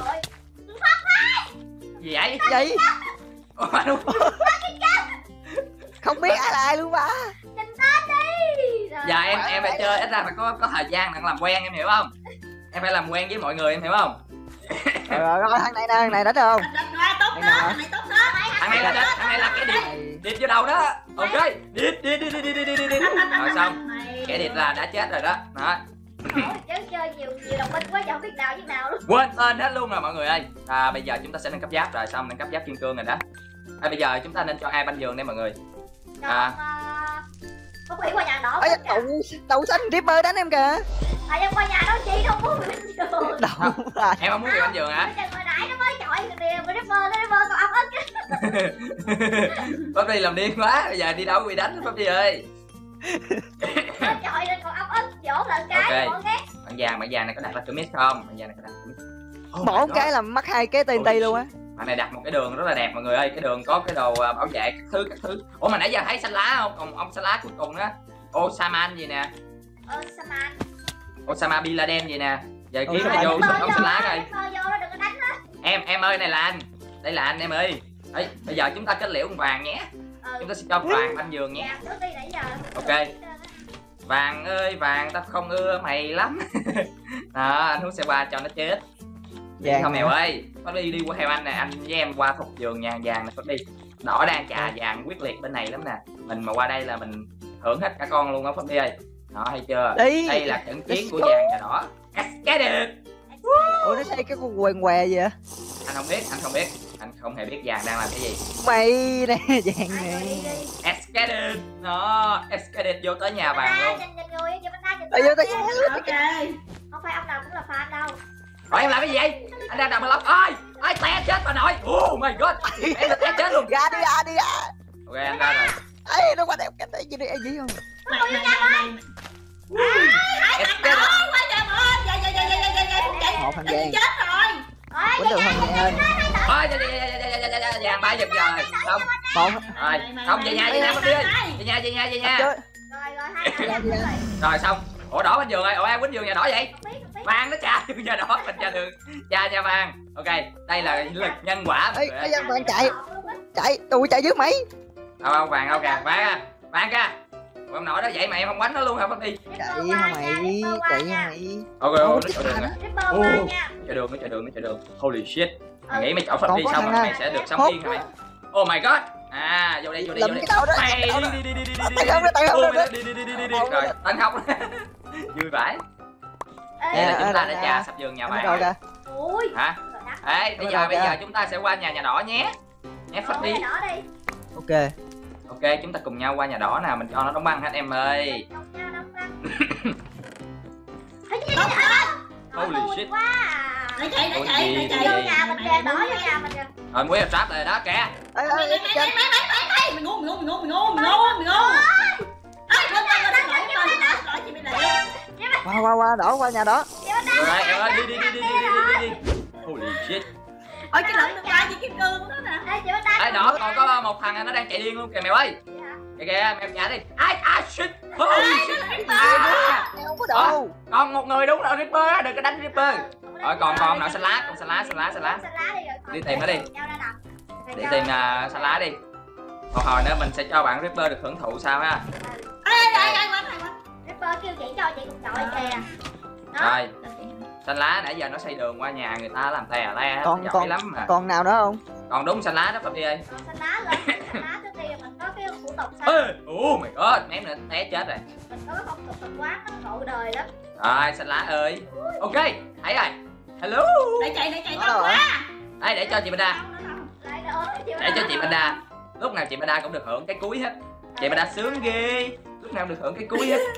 gì vậy? Gì? Ủa, đúng. Không biết ai là ai luôn ba. Trình tên đi. Rồi. Giờ em em phải chơi ít ra phải có có thời gian để làm quen em hiểu không? Em phải làm quen với mọi người em hiểu không? Rồi rồi rồi thằng này nè, thằng này đánh được không? Rồi tốt đó, thằng này tốt đó. Thằng này là đất, thằng này là cái điệp điệp vô đầu đó. Ok, điệp điệp điệp điệp điệp điệp điệp điệp. Rồi xong, kẻ điệp là đã chết rồi đó. Đó. Chứ chơi nhiều nhiều đồng minh quá giờ không biết nào với nào luôn. Quên tên hết luôn rồi mọi người ơi. À, bây giờ chúng ta sẽ nâng cấp giáp rồi, xong nâng cấp giáp kim cương rồi đó. À, bây giờ chúng ta nên cho ai banh giường đây mọi người? À. Có quỷ qua nhà đỏ. Ây da, đậu đậu xanh Ripper đánh em kìa. À em qua nhà đó chị không muốn bị banh giường. Đậu rồi. Em không muốn bị banh giường hả? Hồi nãy nó mới chọi kìa, mà Ripper nó Ripper còn ấm ức. Pháp đi làm điên quá, bây giờ đi đâu có bị đánh Pháp đi ơi. Nó chọi lên còn ấm ức, vỗ lên cái Ok. bộ ghét. Bạn vàng, bạn vàng này có đặt là cửa mít không? Bạn vàng này có đặt cửa mít. Oh my Một God. cái là mắc hai cái tê en tê luôn á. Bạn này đặt một cái đường rất là đẹp mọi người ơi, cái đường có cái đồ à, bảo vệ các thứ các thứ. Ủa mà nãy giờ thấy xanh lá không? Còn ông xanh lá cuối cùng đó. Osaman gì nè. Ờ Saman. Osama Bin Laden gì nè. Giờ kiếm Osama mày vô Ripper ông xanh lá coi. Ripper vô nó đừng có đánh nó. Em em ơi này là anh. Đây là anh em ơi. Đấy, bây giờ chúng ta kết liễu con vàng nhé. Ừ. Chúng ta sẽ cho vàng banh giường nhé. Dạ, trước đi nãy giờ. Ok. Vàng ơi vàng tao không ưa mày lắm. Đó anh Hút sẽ qua cho nó chết. Vàng Không mèo ơi, có đi đi qua theo anh nè, anh với em qua thuộc vườn nhà vàng này có đi. Đỏ đang chà vàng quyết liệt bên này lắm nè. Mình mà qua đây là mình hưởng hết cả con luôn á Pháp đi ơi. Đó hay chưa? Đi. Đây là trận chiến của vàng và đỏ. Cái được. Ủa nó xây cái con quèn què gì vậy? Anh không biết, anh không biết. Anh không hề biết vàng đang làm cái gì. Mày nè vàng Hai người đi nè. đi. Escaded. Nó Escaded vô tới nhà vàng luôn. Nhìn nhìn người nhìn bên đây nhìn. Tại vô tay Ok. Không phải ông nào cũng là fan đâu. Rồi em làm cái gì vậy? Anh đang đập block. Ôi, ôi té chết bà nội. Oh my god. Em là té chết luôn. ra đi ra đi ra. Ok anh ra rồi. Ê nó qua đây cái tay gì đi ai gì không? Mày mày mày mày. Escaded. Quá trời ơi. Dạ dạ dạ dạ dạ dạ dạ. Một thằng Chạy vàng. chết rồi. Ôi, Quýnh được thằng vàng. Ôi, dạ, dạ, dạ, dạ, dạ, dạ, dạ, vàng bay giật rồi. Xong. Một. Rồi, không về nhà về nhà con đi. Về nhà về nhà về nhà. Chơi. Rồi rồi hai thằng đi. Rồi xong. Ủa đỏ bên giường rồi. Ủa ai quýnh giường nhà đỏ vậy? Không biết không biết. Vàng nó cha nhà đỏ mình cha đường. Cha nhà vàng. Ok, đây là lực nhân quả. Ê cái dân vàng chạy. Chạy, tôi chạy dưới mày. Đâu không vàng đâu kìa. Vàng à. Vàng kìa. Ủa ông nội đó vậy mà em không quánh nó luôn hả Pháp đi? Chạy hả mày? Chạy hả mày? Ok, nó chờ đường rồi. Ripper qua nha. Chờ đường, nó chờ đường, nó chờ đường. Holy shit. Mày nghĩ mày chọn Pháp Còn đi có xong thằng rồi nào? mày sẽ được sống Hốt. yên hả mày? Oh my god. À, vô đây, vô đây, vô Lụm đây. cái đầu đó. Mày cái đầu đó. đi đi đi đi đi đi. Tay không đó, tay không đó. Đi đi đi đi đi đi. Rồi, tấn học. Vui vãi. Đây Ê, là Ê, chúng ta ê, đã ê, trà ê. sập vườn nhà Anh vàng. rồi kìa. ui. Hả? Ê, bây giờ bây giờ chúng ta sẽ qua nhà nhà đỏ nhé. Nhé Pháp đi. Đỏ đi. Ok. Ok, chúng ta cùng nhau qua nhà đỏ nè, mình cho nó đóng băng hết em ơi. Đóng nhau đóng răng. Thấy chưa? Holy shit. Quá. Để chạy để Ôi, chạy gì, để gì, chạy. Vô nhà mình kìa, đỏ vô nhà mình kìa. Rồi muối trap rồi đó kìa. ơi Mày ơi mày mày mày mày mày mày ngu mày ngu mày ngu mày ngu mày ngu mày ngu. Ê, quên quên quên lỗi lỗi lỗi chị bị lệ. qua qua qua đổ qua nhà đó. Rồi đây, em ơi, đi đi đi đi đi đi đi đi. Holy shit. Ôi cái lợn tương lai chị Kim Cương đó nè. Ê, chị bên đây. Đây đó, còn có một thằng nó đang chạy điên luôn kìa mèo ơi. Kìa kìa, mèo nhả đi. Ai à shit. Holy shit. Không có đâu. Còn một người đúng rồi, Ripper á, đừng có đánh Ripper. Rồi còn còn nào xanh lá, còn xanh lá, xanh lá, xanh lá. Đi tìm nó đi. Đi tìm uh, xanh lá đi. Một hồi nữa mình sẽ cho bạn Ripper được hưởng thụ sao ha. Ê ê ê ê quên quên. Ripper kêu chị cho chị cùng chọi kìa. Rồi. Xanh lá nãy giờ nó xây đường qua nhà người ta làm tè le, Còn giỏi còn lắm mà. còn nào nữa không? Còn đúng xanh lá đó Pháp đi ơi. Còn xanh lá lên, xanh lá trước tiên mình có cái thủ tục sao? Ê, oh my god, ném nữa té chết rồi. Mình có cái phong tục tập quán nó ngộ đời lắm. Rồi xanh lá ơi. Ok, thấy rồi. Hello. Để chạy để chạy Đó đâu rồi. quá. Đây để cho chị Panda. Lại nữa, chị Để cho chị Panda. Lúc nào chị Panda cũng được hưởng cái cuối hết. Chị Panda sướng ghê. Lúc nào cũng được hưởng cái cuối hết.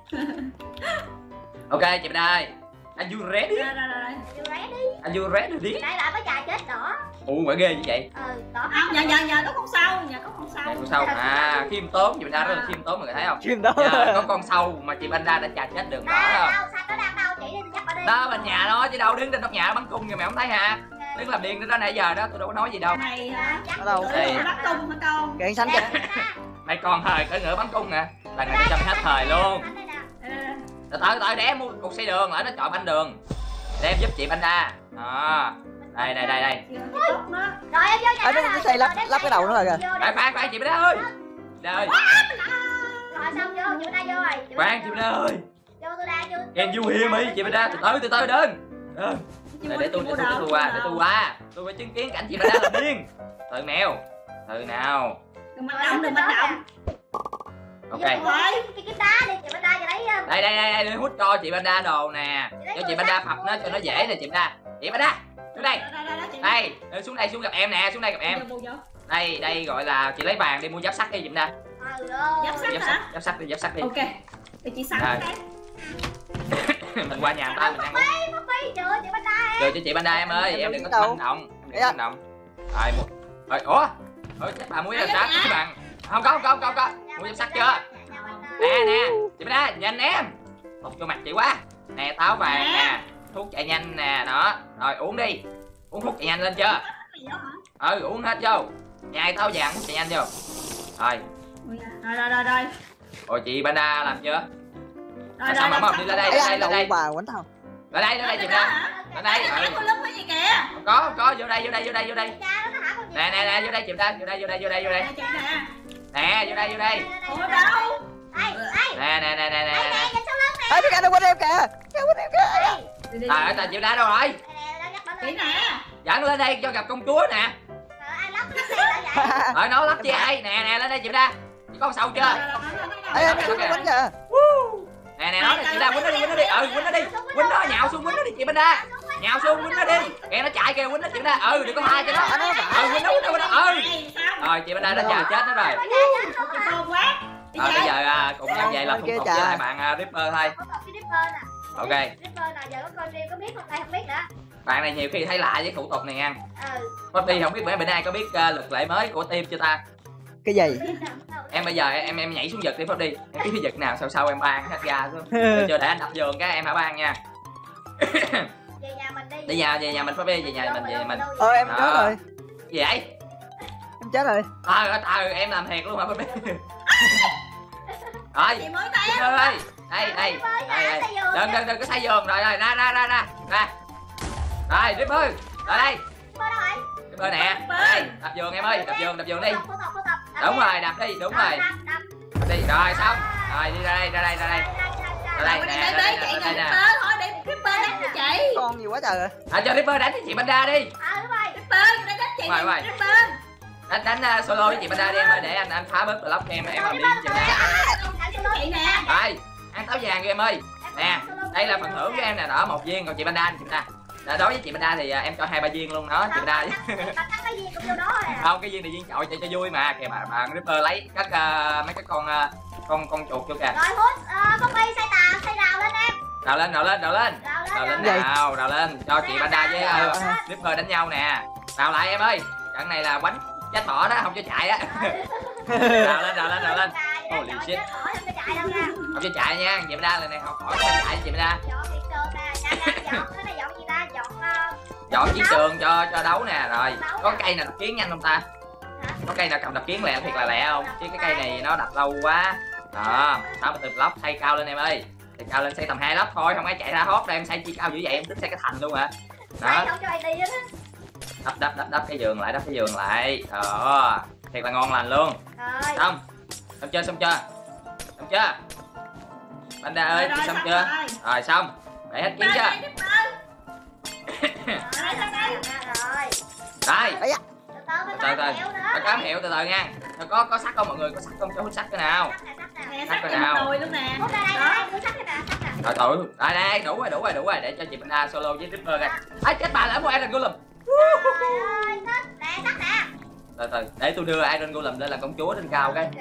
Ok chị Panda ơi. Are you ready? Rồi rồi rồi. Chị ré đi. Are you ready? Đây lại mới chà chết đỏ. Ủa mà ghê như vậy. Ừ, đỏ. À, nhờ nhờ nhờ có con sâu, nhờ có con Này sâu. con sâu. À khiêm tốn, chị Panda rất là khiêm tốn mọi người thấy không? Chim đó. Giờ có con sâu mà chị Panda đã chà chết đường đỏ Đâu, không? đâu, xanh nó đang đâu, chị đi dắt vào đi. Đó bên nhà đó chứ đâu, đứng trên nóc nhà bắn cung kìa mày không thấy hả? Đứng làm điên đó nãy giờ đó, tôi đâu có nói gì đâu. Này hả? Dắt Ở đâu? vô Đây. đi. Bắt cung hả con? Kẹn xanh kìa. Mày còn thời cỡ ngựa bắn cung nè. Lần này nó cho mày hết thời luôn. Xanh đây nè. Từ từ từ để em mua cục xây đường lại nó chọn banh đường. Để em giúp chị Panda. Đó. Đây đây đây đây. Rồi em vô nhà Ở nó nó rồi. xây lắp Rồi, đem lắp cái đầu nữa rồi kìa. vô đi. Khoan khoan khoan chị Panda ơi. Đây. Rồi xong vô, chị Panda vô rồi. Khoan chị Panda ơi. Vô tôi đang vô. Em vui hiểm đi chị Panda, từ từ từ từ đến. Đến. Để, để tôi để tôi để tôi qua, để tôi qua. Tôi phải chứng kiến cảnh chị Panda làm điên. Từ nào? Từ nào? Đừng manh động, đừng manh động. Ok. Vô cái cái cái đá đi, chị Panda cho lấy. um, Đây đây đây đây để hút cho chị Panda đồ nè. Cho chị Panda phập nó cho nó dễ nè chị Panda. Chị Panda, xuống đây. Đây, ờ, xuống đây xuống gặp em nè, xuống đây gặp em. Đây, đây gọi là chị lấy vàng đi mua giáp sắt đi chị Panda. Ừ rồi. Giáp sắt Giáp hả? sắt, giáp sắt đi, giáp sắt đi. Ok. Để chị sẵn Rồi. cái. Mình qua nhà người ta mình ăn. Phi, Phi chưa chị Panda em. Rồi cho chị Panda em ơi, em đừng có manh động, em đừng có manh động. Rồi mua. Rồi ủa? Ủa chắc bà mua giáp sắt các bạn. Không có không có không có. Mua giáp sắt chưa? Nè nè, chị Panda nhanh em. Phục cho mặt chị quá. Nè táo vàng nè, thuốc chạy nhanh nè, đó. Rồi uống đi. Uống thuốc chạy nhanh lên chưa? Ừ uống hết vô. Nhai táo vàng thuốc chạy nhanh vô. Rồi. Rồi rồi rồi rồi. Ôi chị Panda làm chưa? Rồi À, sao mà mập đi lên đây, Ê lên đây, ăn lên đây. đậu bà quánh tao. Lên đây, lên đây chị Panda. Lên đây. Hả? Ừ. Con lưng cái gì kìa? Không có, không có, vô đây, vô đây, vô đây, vô đây. Cha nó hả con gì? Nè nè nè, vô đây chị Panda, vô đây, vô đây, vô đây, vô đây. Đây, chị nè. Nè, vô đây, vô đây. Ủa đâu? Đây, đây. Nè nè nè nè Đây nè. nè, nhìn sau lưng nè. Ê nó ra đâu quên em kìa. Ra quên em kìa. Đây. Đi, đi, Trời ơi, đi. ta chị Panda đâu rồi? Nè, đang dắt bánh Chị lên. nè. Dẫn lên đây cho gặp công chúa nè. Trời, ai lắp nó xe lại vậy? Rồi nó lắp chi ai? Nè nè, lên đây chị Panda. Chị có sâu chưa? Ê em xuống nó quánh kìa. Nè nè, nó nè chị Panda, quýnh nó đi, quýnh nó đi. Ừ, quýnh nó đi. Quýnh nó, nhào xuống quýnh nó đi chị Panda. Nhào xuống quýnh nó đi. Kìa nó chạy kìa, quýnh nó chị Panda. Ừ, đừng có hai cho nó. Ở nó vả. Ừ, quýnh nó, quýnh nó, quýnh nó. Ừ. Này, xong. Rồi chị Panda đã chà chết nó rồi. Chị khôn quá. Đi Rồi về. bây giờ à, cùng em về là Kia thủ tục chà. với lại bạn à, Ripper thôi. Có một cái Ripper nè. Ok. Ripper nào giờ có coi riêng có biết không? Đây không biết nữa. Bạn này nhiều khi thấy lạ với thủ tục này nha. Ừ. Poppy không biết bữa bữa nay có biết uh, luật lệ mới của team chưa ta? Cái gì? Em bây giờ em em nhảy xuống giật đi Poppy. Em biết cái giật nào sau sau em ban hết ra xuống. Chưa để anh đập giường cái em hả ban nha. Về nhà mình đi. Đi nhà về nhà mình Poppy, về nhà mình về nhà mình. Ờ em chết Đó. rồi. Gì vậy? Em chết rồi. Trời ơi trời em làm thiệt luôn hả Poppy? Rồi, Chị mới tay Ripper ơi. Đây đây. Đây đây. Đừng đừng đừng có xây giường rồi rồi ra ra ra ra. Ra. Rồi Ripper. Ở đây. Ripper đâu rồi? Ripper nè. Đây, đập giường em ơi, đập giường, đập giường đi. Phô tập, phô tập. Đập Đúng đi. rồi, đập đi, đúng rồi. Đập, đập, đập. Đi rồi xong. Rồi đi ra đây, ra đây, ra đây. Ra đây Đây, nè, đây, ra đây đây, nè, chị ra đây nè. nè. Ripper thôi, để Ripper đánh cho chị. Con gì quá trời rồi. À, cho Ripper đánh với chị Panda đi. À đúng rồi. Ripper, để đánh chị. Rồi, rồi. Ripper. Đánh đánh uh, solo với chị Panda đi em ơi, để anh anh phá bớt block em em làm đi chị Panda. Chị nè. Rồi, ăn táo vàng cho em ơi. Nè, đây là phần thưởng của em nè, đó một viên, còn chị Panda chị Panda. Đã đối với chị Panda thì uh, em cho hai ba viên luôn đó chị Panda. Bạn cắt cái gì cũng vô đó rồi. Không, cái viên này viên chọi cho cho vui mà. Kìa bạn bạn Ripper lấy các uh, mấy cái con uh, con con chuột vô kìa. Rồi hút con bi xây tà, xây rào lên em. Đào lên, đào lên, đào lên. Rào Đào lên. lên Vậy? nào, đào lên cho chị Panda với uh, Ripper đánh nhau nè. Đào lại em ơi. Trận này là quánh chết bỏ đó, không cho chạy á. Đào lên, đào lên, đào lên. Holy shit. Không cho chạy nha, chị Panda lần này học hỏi sao chạy chị Panda. Chọn chiến trường cho cho đấu nè, rồi. Có cây nào đập kiến nhanh không ta? Có cây nào cầm đập kiến lẹ thiệt là lẹ không? Chứ cái cây này nó đập lâu quá. Đó, đó mình từ block xây cao lên em ơi. Xây cao lên xây tầm hai lớp thôi, không ai chạy ra hốt đâu, em xây chi cao dữ vậy em tính xây cái thành luôn hả? Đó. Đắp đắp đắp đắp cái giường lại, đắp cái giường lại. Đó. Thiệt là ngon lành luôn. Xong. Xong chưa, xong chưa? Xong chưa? Panda ơi, chị xong chưa? Rồi xong. Để hết kiến chưa? Đây. Từ từ, từ cám hiệu từ từ nha. Có có sắt không mọi người? Có sắt không? Cho hút sắt cái nào? Sắt cái nào? Rồi luôn nè. Rồi thôi, đây đây, đủ rồi, đủ rồi, đủ rồi, để cho chị Panda solo với Ripper coi. Ai chết bà lại mua Iron Golem. Từ từ, để tôi đưa Iron Golem lên làm công chúa trên cao cái.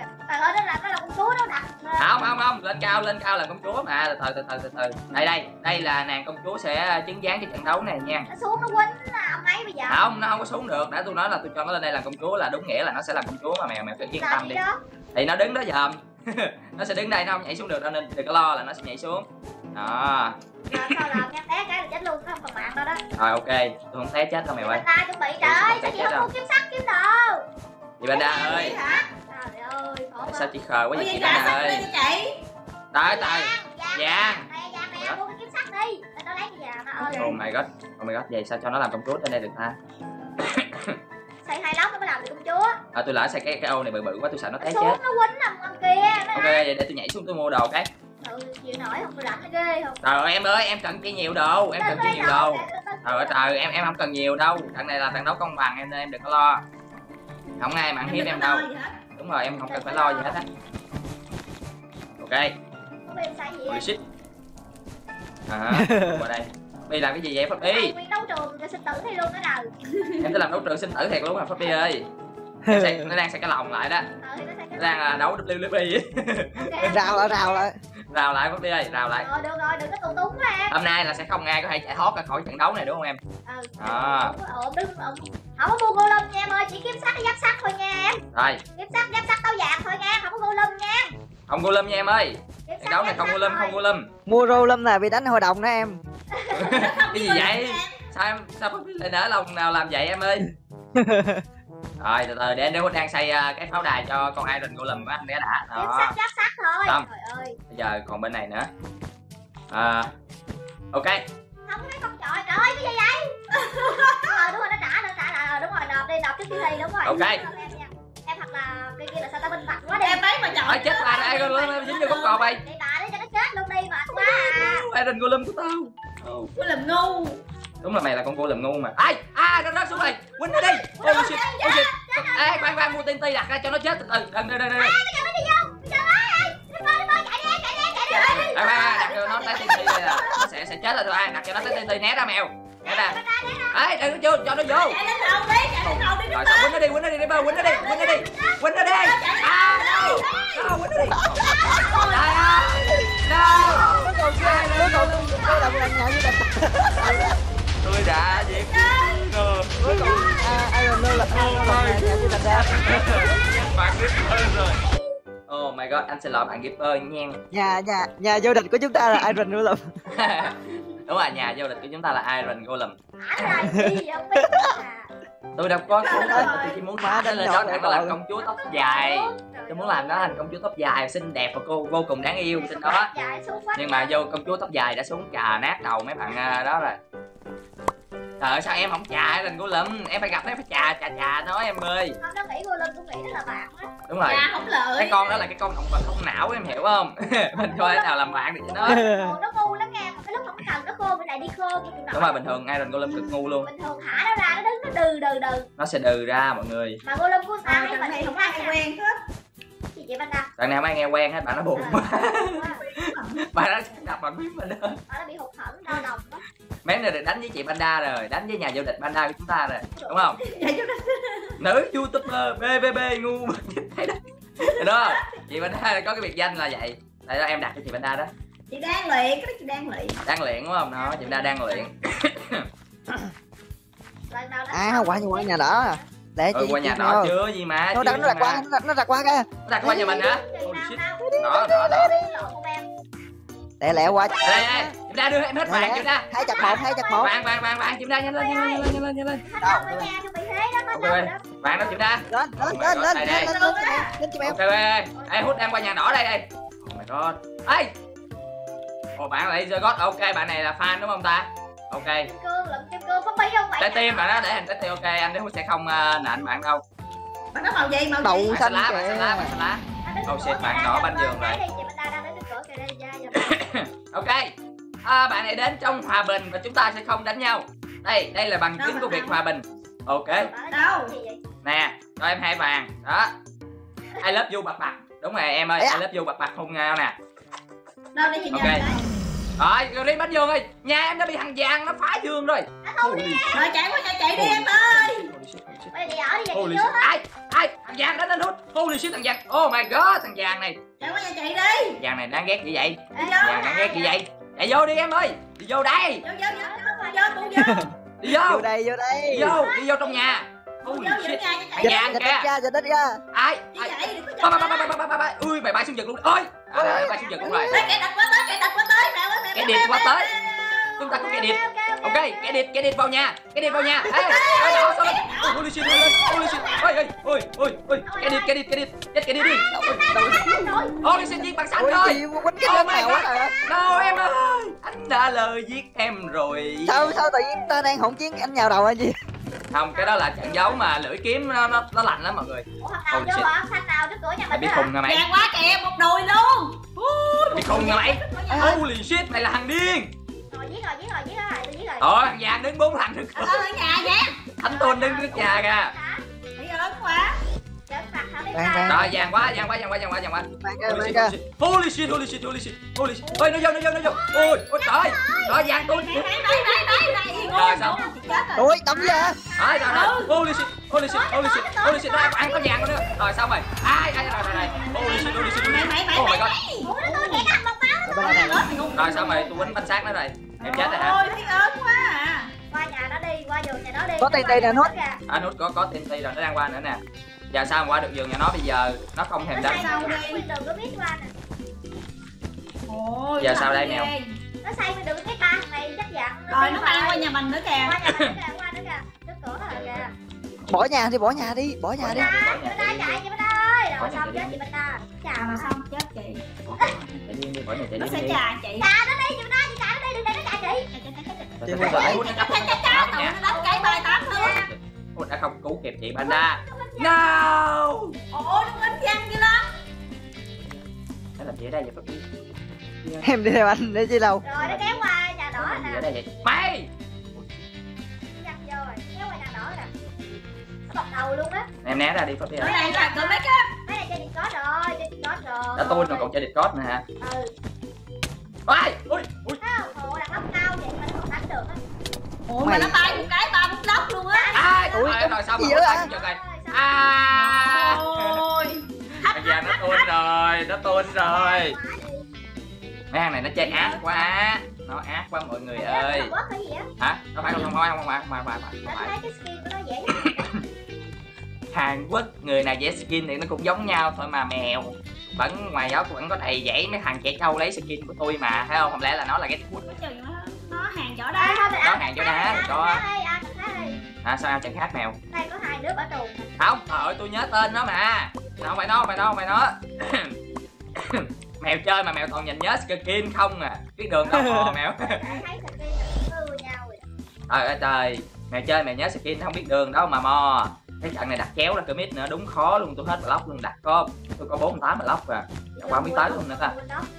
Không không không, lên cao, lên cao là công chúa mà. Từ từ từ từ từ từ. Đây đây, đây là nàng công chúa sẽ chứng gián cái trận đấu này nha. Nó xuống nó quýnh ông ấy bây giờ. Không, nó không có xuống được. Đã tôi nói là tôi cho nó lên đây làm công chúa là đúng nghĩa là nó sẽ làm công chúa mà mèo mèo cứ yên tâm đi. Thì nó đứng đó dòm. Nó sẽ đứng đây, nó không nhảy xuống được đâu nên đừng có lo là nó sẽ nhảy xuống. Đó. Rồi sao làm nha, té cái là chết luôn, không còn mạng đâu đó. Rồi ok, tôi không té chết đâu mèo ơi. Ta chuẩn bị trời ơi, sao chị không mua kiếm sắt kiếm đồ. Chị Panda ơi. Trời ơi, khổ sao chị khờ quá vậy chị Panda ơi. Tới tới. Vàng. Vàng, mua cái kiếm sắt đi. Nó lấy cái vàng nó ơi. Oh my god. Oh my god, vậy sao cho nó làm công chúa trên đây được ta? Xây hai lóc nó mới làm được công chúa. À, tôi lỡ xây cái cái ô này bự bự quá tôi sợ nó té chết. Xuống nó quýnh nằm con kia. Ok, vậy để tôi nhảy xuống tôi mua đồ cái. Ừ, chịu nổi không, tôi rảnh nó ghê không. Trời ơi em ơi, em cần chi nhiều đồ, em cần chi nhiều đồ. Trời ơi trời, em em không cần nhiều đâu. Trận này là trận đấu công bằng em nên em đừng có lo. Không ai mà ăn hiếp em đâu. Đúng rồi, em không cần phải lo gì hết á. Ok. Holy shit. À, qua đây. Đi làm cái gì vậy Fabi? Nguyên đấu trường cho sinh tử thi luôn đó nào. Em sẽ làm đấu trường sinh tử thiệt luôn à Fabi ơi. Nó, sẽ, nó đang xây cái lồng lại đó. Nó đang là đấu W W E. Rào lại, rào lại. Rào lại Fabi ơi, rào lại. Rồi được rồi, đừng có tù túng quá em. Hôm nay là sẽ không ai có thể chạy thoát ra khỏi trận đấu này đúng không em? Ừ. À. Ổn đứng ổn. Không có mua golem nha em ơi, chỉ kiếm sắt cái giáp sắt thôi nha em. Rồi. Kiếm sắt giáp sắt táo vàng thôi nha, không có golem nha. Không golem nha em ơi. Trận đấu này không golem, không golem. Mua golem là vì đánh hội đồng đó em. Cái gì vậy? Sao em sao Fabi lại nỡ lòng nào làm vậy em ơi? Rồi từ từ để em nếu đang xây uh, cái pháo đài cho con Iron Golem của anh bé đã. Kiếm sắt giáp sắt thôi. Xong. Trời ơi. Bây giờ còn bên này nữa. À, ok. Không thấy con chọi, trời ơi cái gì vậy? Ờ đúng rồi, nó trả nó trả lại rồi, đúng rồi, nộp đi, nộp trước khi thi đúng rồi. Ok. Em, em thật là cái kia là sao ta minh bạch quá đi. Em lấy mà chọi. Ai chết bà đây Iron Golem dính vô cốc cọp đây. Đi bà đi cho nó chết luôn đi, mệt quá à. Iron Golem của tao. Tôi làm ngu. Đúng là mày là con Golem ngu mà. Ai? À nó rớt xuống rồi. Quýnh nó đi. Ôi shit. Ôi shit. Ê khoan khoan mua tiên ti đặt ra cho nó chết từ từ. Đừng đừng đừng. À, bây giờ nó đi vô. Bây giờ ơi. Đi vô đi vô chạy đi chạy đi chạy đi. Ê khoan đặt cho nó tới tiên ti đây là nó sẽ sẽ chết rồi thôi. Đặt cho nó tới tiên ti né ra mèo. Né ra. Ê đừng có vô cho nó vô. Chạy lên đầu đi, chạy lên đầu đi. Rồi sao quýnh nó đi, quýnh nó đi, quýnh nó đi, quýnh nó đi. Quýnh nó đi. À no. No, quýnh nó đi. Trời ơi. No. Cuối cùng cuối đồng làm nhận như vậy. Tôi đã giết rồi. Cuối cùng Iron Golem là nhận như thành ra. Bạn Ripper rồi. Oh my god, anh xin lỗi bạn Ripper nha. Nhà nhà nhà vô địch của chúng ta là Iron Golem. Đúng rồi, nhà vô địch của chúng ta là Iron Golem. Hả là gì không biết à. Tôi đâu có muốn tôi chỉ muốn phá lên đó để nó làm công chúa tóc dài. Tôi muốn làm nó thành công chúa tóc dài xinh đẹp và cô vô cùng đáng yêu xinh đó. Nhưng mà vô công chúa tóc dài đã xuống trà nát đầu mấy bạn đó rồi. Trời ơi sao em không chà Iron Golem, em phải gặp nó phải chà chà chà nó em ơi. Không, nó nghĩ Golem cũng nghĩ nó là bạn á. Đúng rồi. Dạ không lợi. Cái con đó là cái con động vật không não em hiểu không? Mình coi thế nào làm bạn được cho nó. Ồ, nó ngu lắm nha, cái lúc không cần nó khô bên này đi khô như Đúng rồi, bình thường Iron Golem cực ngu luôn. Bình thường thả nó ra nó đứng nó đừ đừ đừ. Nó sẽ đừ ra mọi người. Mà Golem của sao À, hay mình này không không ai ai quen hết. Chị chị Panda. Bạn nào không ai nghe quen hết, bạn nó buồn quá. Bạn nó đặt bạn biết mình đó. Nó bị hụt hẫng đau lòng đó. Mấy này được đánh với chị Panda rồi, đánh với nhà vô địch Panda của chúng ta rồi, đúng không? Nữ YouTuber bê bê bê ngu đó. Chị Panda có cái biệt danh là vậy. Tại đó em đặt cho chị Panda đó. Chị đang luyện, cái đó chị đang luyện. Đang luyện đúng không? Đó, chị Panda đang luyện. À quả như quả nhà đỏ à. Để Ừ, chị qua nhà chị đỏ nào. chưa gì mà. Nó chưa đặt nó đặt mà. qua, nó đặt nó đặt qua kìa. Nó đặt qua nhà mình hả? Holy shit. Đó, đó đó, đó. Lẹ lẹ qua. Đây, đây, đây. Chúng ta đưa em hết vàng chúng ta. Hai chặt một, hai chặt một. Vàng, vàng, vàng, vàng. Chúng ta nhanh lên, nhanh lên, nhanh lên, nhanh lên, nhanh lên. Ok, vàng đó chúng ta. Lên, lên, Oh my lên, God, lên, đây, lên, đây. lên, lên, lên chị Mèo. Ok, ê, hút em qua nhà đỏ đây, đây. Oh my god. Ê. Ồ, bạn lại The God. Ok, bạn này là fan đúng không ta? Ok. Trái tim bạn đó để hình trái tim. Ok, anh đấy sẽ không uh, nện bạn đâu. Bạn nó màu gì? Màu Đậu gì? Bạn xanh lá, bạn kìa. lá, bạn lá. Oh shit, bạn đỏ banh giường rồi. Ok. À, bạn này đến trong hòa bình và chúng ta sẽ không đánh nhau. Đây, đây là bằng chứng của việc hòa bình. Ok. Đâu? Nè, cho em hai vàng. Đó. I love you bạc bạc. Đúng rồi em ơi, I love you bạc bạc hôn nhau nè. Đâu đây chị Ok. nhờ. Rồi, rồi đi bánh giường ơi. Nhà em đã bị thằng vàng nó phá giường rồi. Holy shit. Rồi chạy qua nhà chạy đi em ơi. Holy shit, holy shit. Holy shit. Ai? Ai? Thằng vàng đã lên hút. Holy shit thằng vàng. Oh my god, thằng vàng này. Chạy qua nhà chạy đi. Thằng vàng này đáng ghét gì vậy? Đi vô. Vàng đáng ghét gì vậy? Chạy vô đi em ơi. Đi vô đây. Vô vô vô vô vô vô. Đi vô. Vô đây, vô đây. Đi vô, đi vô trong nhà. Holy Vô shit. nhà Thằng Giật vàng giật kìa. đất ra, giật đất ra. Ai? đi Ai? chạy đừng có Ba ba chạy. ba ba ba ba ba ba. Ui mày bay xuống giật luôn. Ôi. À, à, bay xuống giật luôn rồi. Ê, kẻ đập quá tới, kẻ đập quá tới. Mẹ ơi, mẹ. Kẻ điệp quá tới. Chúng ta có kẻ điệp. Ok, kẻ điệp, kẻ điệp vào nhà. Kẻ điệp vào nhà. Ê, ôi đỏ sao lên. Holy shit, lên lên. Holy shit. Ôi ôi ôi ôi ôi. Kẻ điệp, kẻ điệp, kẻ điệp. Chết kẻ điệp đi. Holy shit, giết bằng xanh Ôi rồi. chị quánh cái Oh lên my nào God. quá à. No em ơi. Anh đã lờ giết em rồi. Sao sao tự nhiên ta đang hỗn chiến anh nhào đầu anh gì? Không, cái đó là trận đấu mà lưỡi kiếm nó nó, nó lạnh lắm mọi người. Mày bị khùng hả mày? Vàng quá kìa, một đùi luôn. Bị khùng hả mày? Holy shit, mày là thằng điên. Rồi, thằng vàng đứng bốn thằng trước cửa. Ở nhà vậy. Thánh tôn đứng trước nhà kìa. Bây giờ lớn quá. Rồi, vàng quá, vàng quá, vàng quá, vàng quá, vàng quá. Mang cơ, Holy mang shit, cơ. holy shit, holy shit, holy shit, holy shit. Ôi, nó vô, nó vô, nó vô. Ôi, ôi trời. Rồi, vàng tôi. Đấy đấy đấy đấy. Rồi, sao? Ôi, đấm gì à? Rồi, rồi, rồi. Holy shit, holy shit, holy shit, holy shit. Nó ăn, ăn con vàng nữa. Rồi, xong rồi. Ai, ai, rồi, rồi, rồi. Holy shit, holy shit, holy Mày shit. mày Oh my mày. god. Rồi, xong rồi, tôi quýnh bánh xác nó rồi. Em chết rồi hả? Ôi, thấy ớn quá à. Qua nhà nó đi, qua giường nhà nó đi. Có tiền tiền nè nốt. À, nút có có tiền ti rồi, nó đang qua nữa nè. Giờ sao mà qua được giường nhà nó bây giờ? Nó không thèm đánh. Sao đi? Đừng có biết qua nè. Ôi. Giờ sao đây, mèo? Nó xây bên đường cái ba thằng này chắc dặn. Rồi nó mang qua nhà mình nữa kìa. Qua nhà mình nữa kìa, qua nữa kìa. Trước cửa rồi kìa. Bỏ nhà đi, bỏ nhà đi, bỏ nhà đi. Ra, chị Binh Ta chạy chị Binh Ta ơi. Rồi xong chết chị Binh Ta. Chào Chào mà mà xong. xong chết chị. Chạy đi đi, bỏ nhà chạy Nó đi sẽ đi. chà chị. Chà nó đi chị Binh Ta, chị chạy nó đi, đừng để nó chạy chị. Chạy, chạy, chạy, chạy. Út nó cắt Chà chà chà, tụi nó đánh cái bài tám luôn. Út đã không cứu kịp chị Panda. No. Ôi nó đánh văng dữ lắm. Nó làm gì ở đây vậy Pháp? Em đi theo anh để chi đâu. Rồi nó kéo qua nhà đỏ Nó làm gì ở nè. đây vậy? Mày. Văng vô rồi, kéo qua nhà đỏ nè. Nó bọc đầu luôn á. Em né ra đi Pháp đi. Cái này là tụi mấy cái. Mấy này chơi Discord rồi, chơi Discord rồi. Đã tôi mà còn chơi Discord nè hả? Ừ. Ôi, ui, ui. Thấy không? Ồ, đặt lóc cao vậy mà nó còn đánh được á. Ủa mà nó bay một cái ba bốn lóc luôn á. Ai, Ui, rồi rồi xong gì rồi. vậy Xong ạ? chưa coi. Rồi, xong. À. Ôi. Bây giờ nó tuôn rồi, nó tuôn rồi. Mấy thằng này nó chơi ác quá. Nó ác quá mọi người ơi. Không có cái gì á. Hả? Nó phải không không phải không phải không phải không phải không Nó phải. thấy cái skin của nó dễ. Hàn Quốc người nào vẽ skin thì nó cũng giống nhau thôi mà mèo. Vẫn ngoài đó vẫn có đầy dãy mấy thằng trẻ trâu lấy skin của tôi mà, thấy không? Không lẽ là nó là cái Wood. Nó chừng nó nó hàng chỗ Đây đó. thôi mình Đó, ăn. hàng chỗ đá thì có. Ăn đây. À sao ăn chẳng khác mèo? Đây có hai đứa ở tù. Không, trời ơi tôi nhớ tên nó mà. Không phải nó, không phải nó, không phải nó. Mèo chơi mà mèo toàn nhìn nhớ skin không à. Biết đường đâu mò mèo. Đã thấy skin là cứ nhau rồi. Trời ơi trời, mèo chơi mèo nhớ skin không biết đường đâu mà mò. Cái trận này đặt chéo ra cơ nữa đúng khó luôn, tôi hết block luôn, đặt có tôi có bốn mươi tám block à. Đặt qua biết tới luôn nữa ta.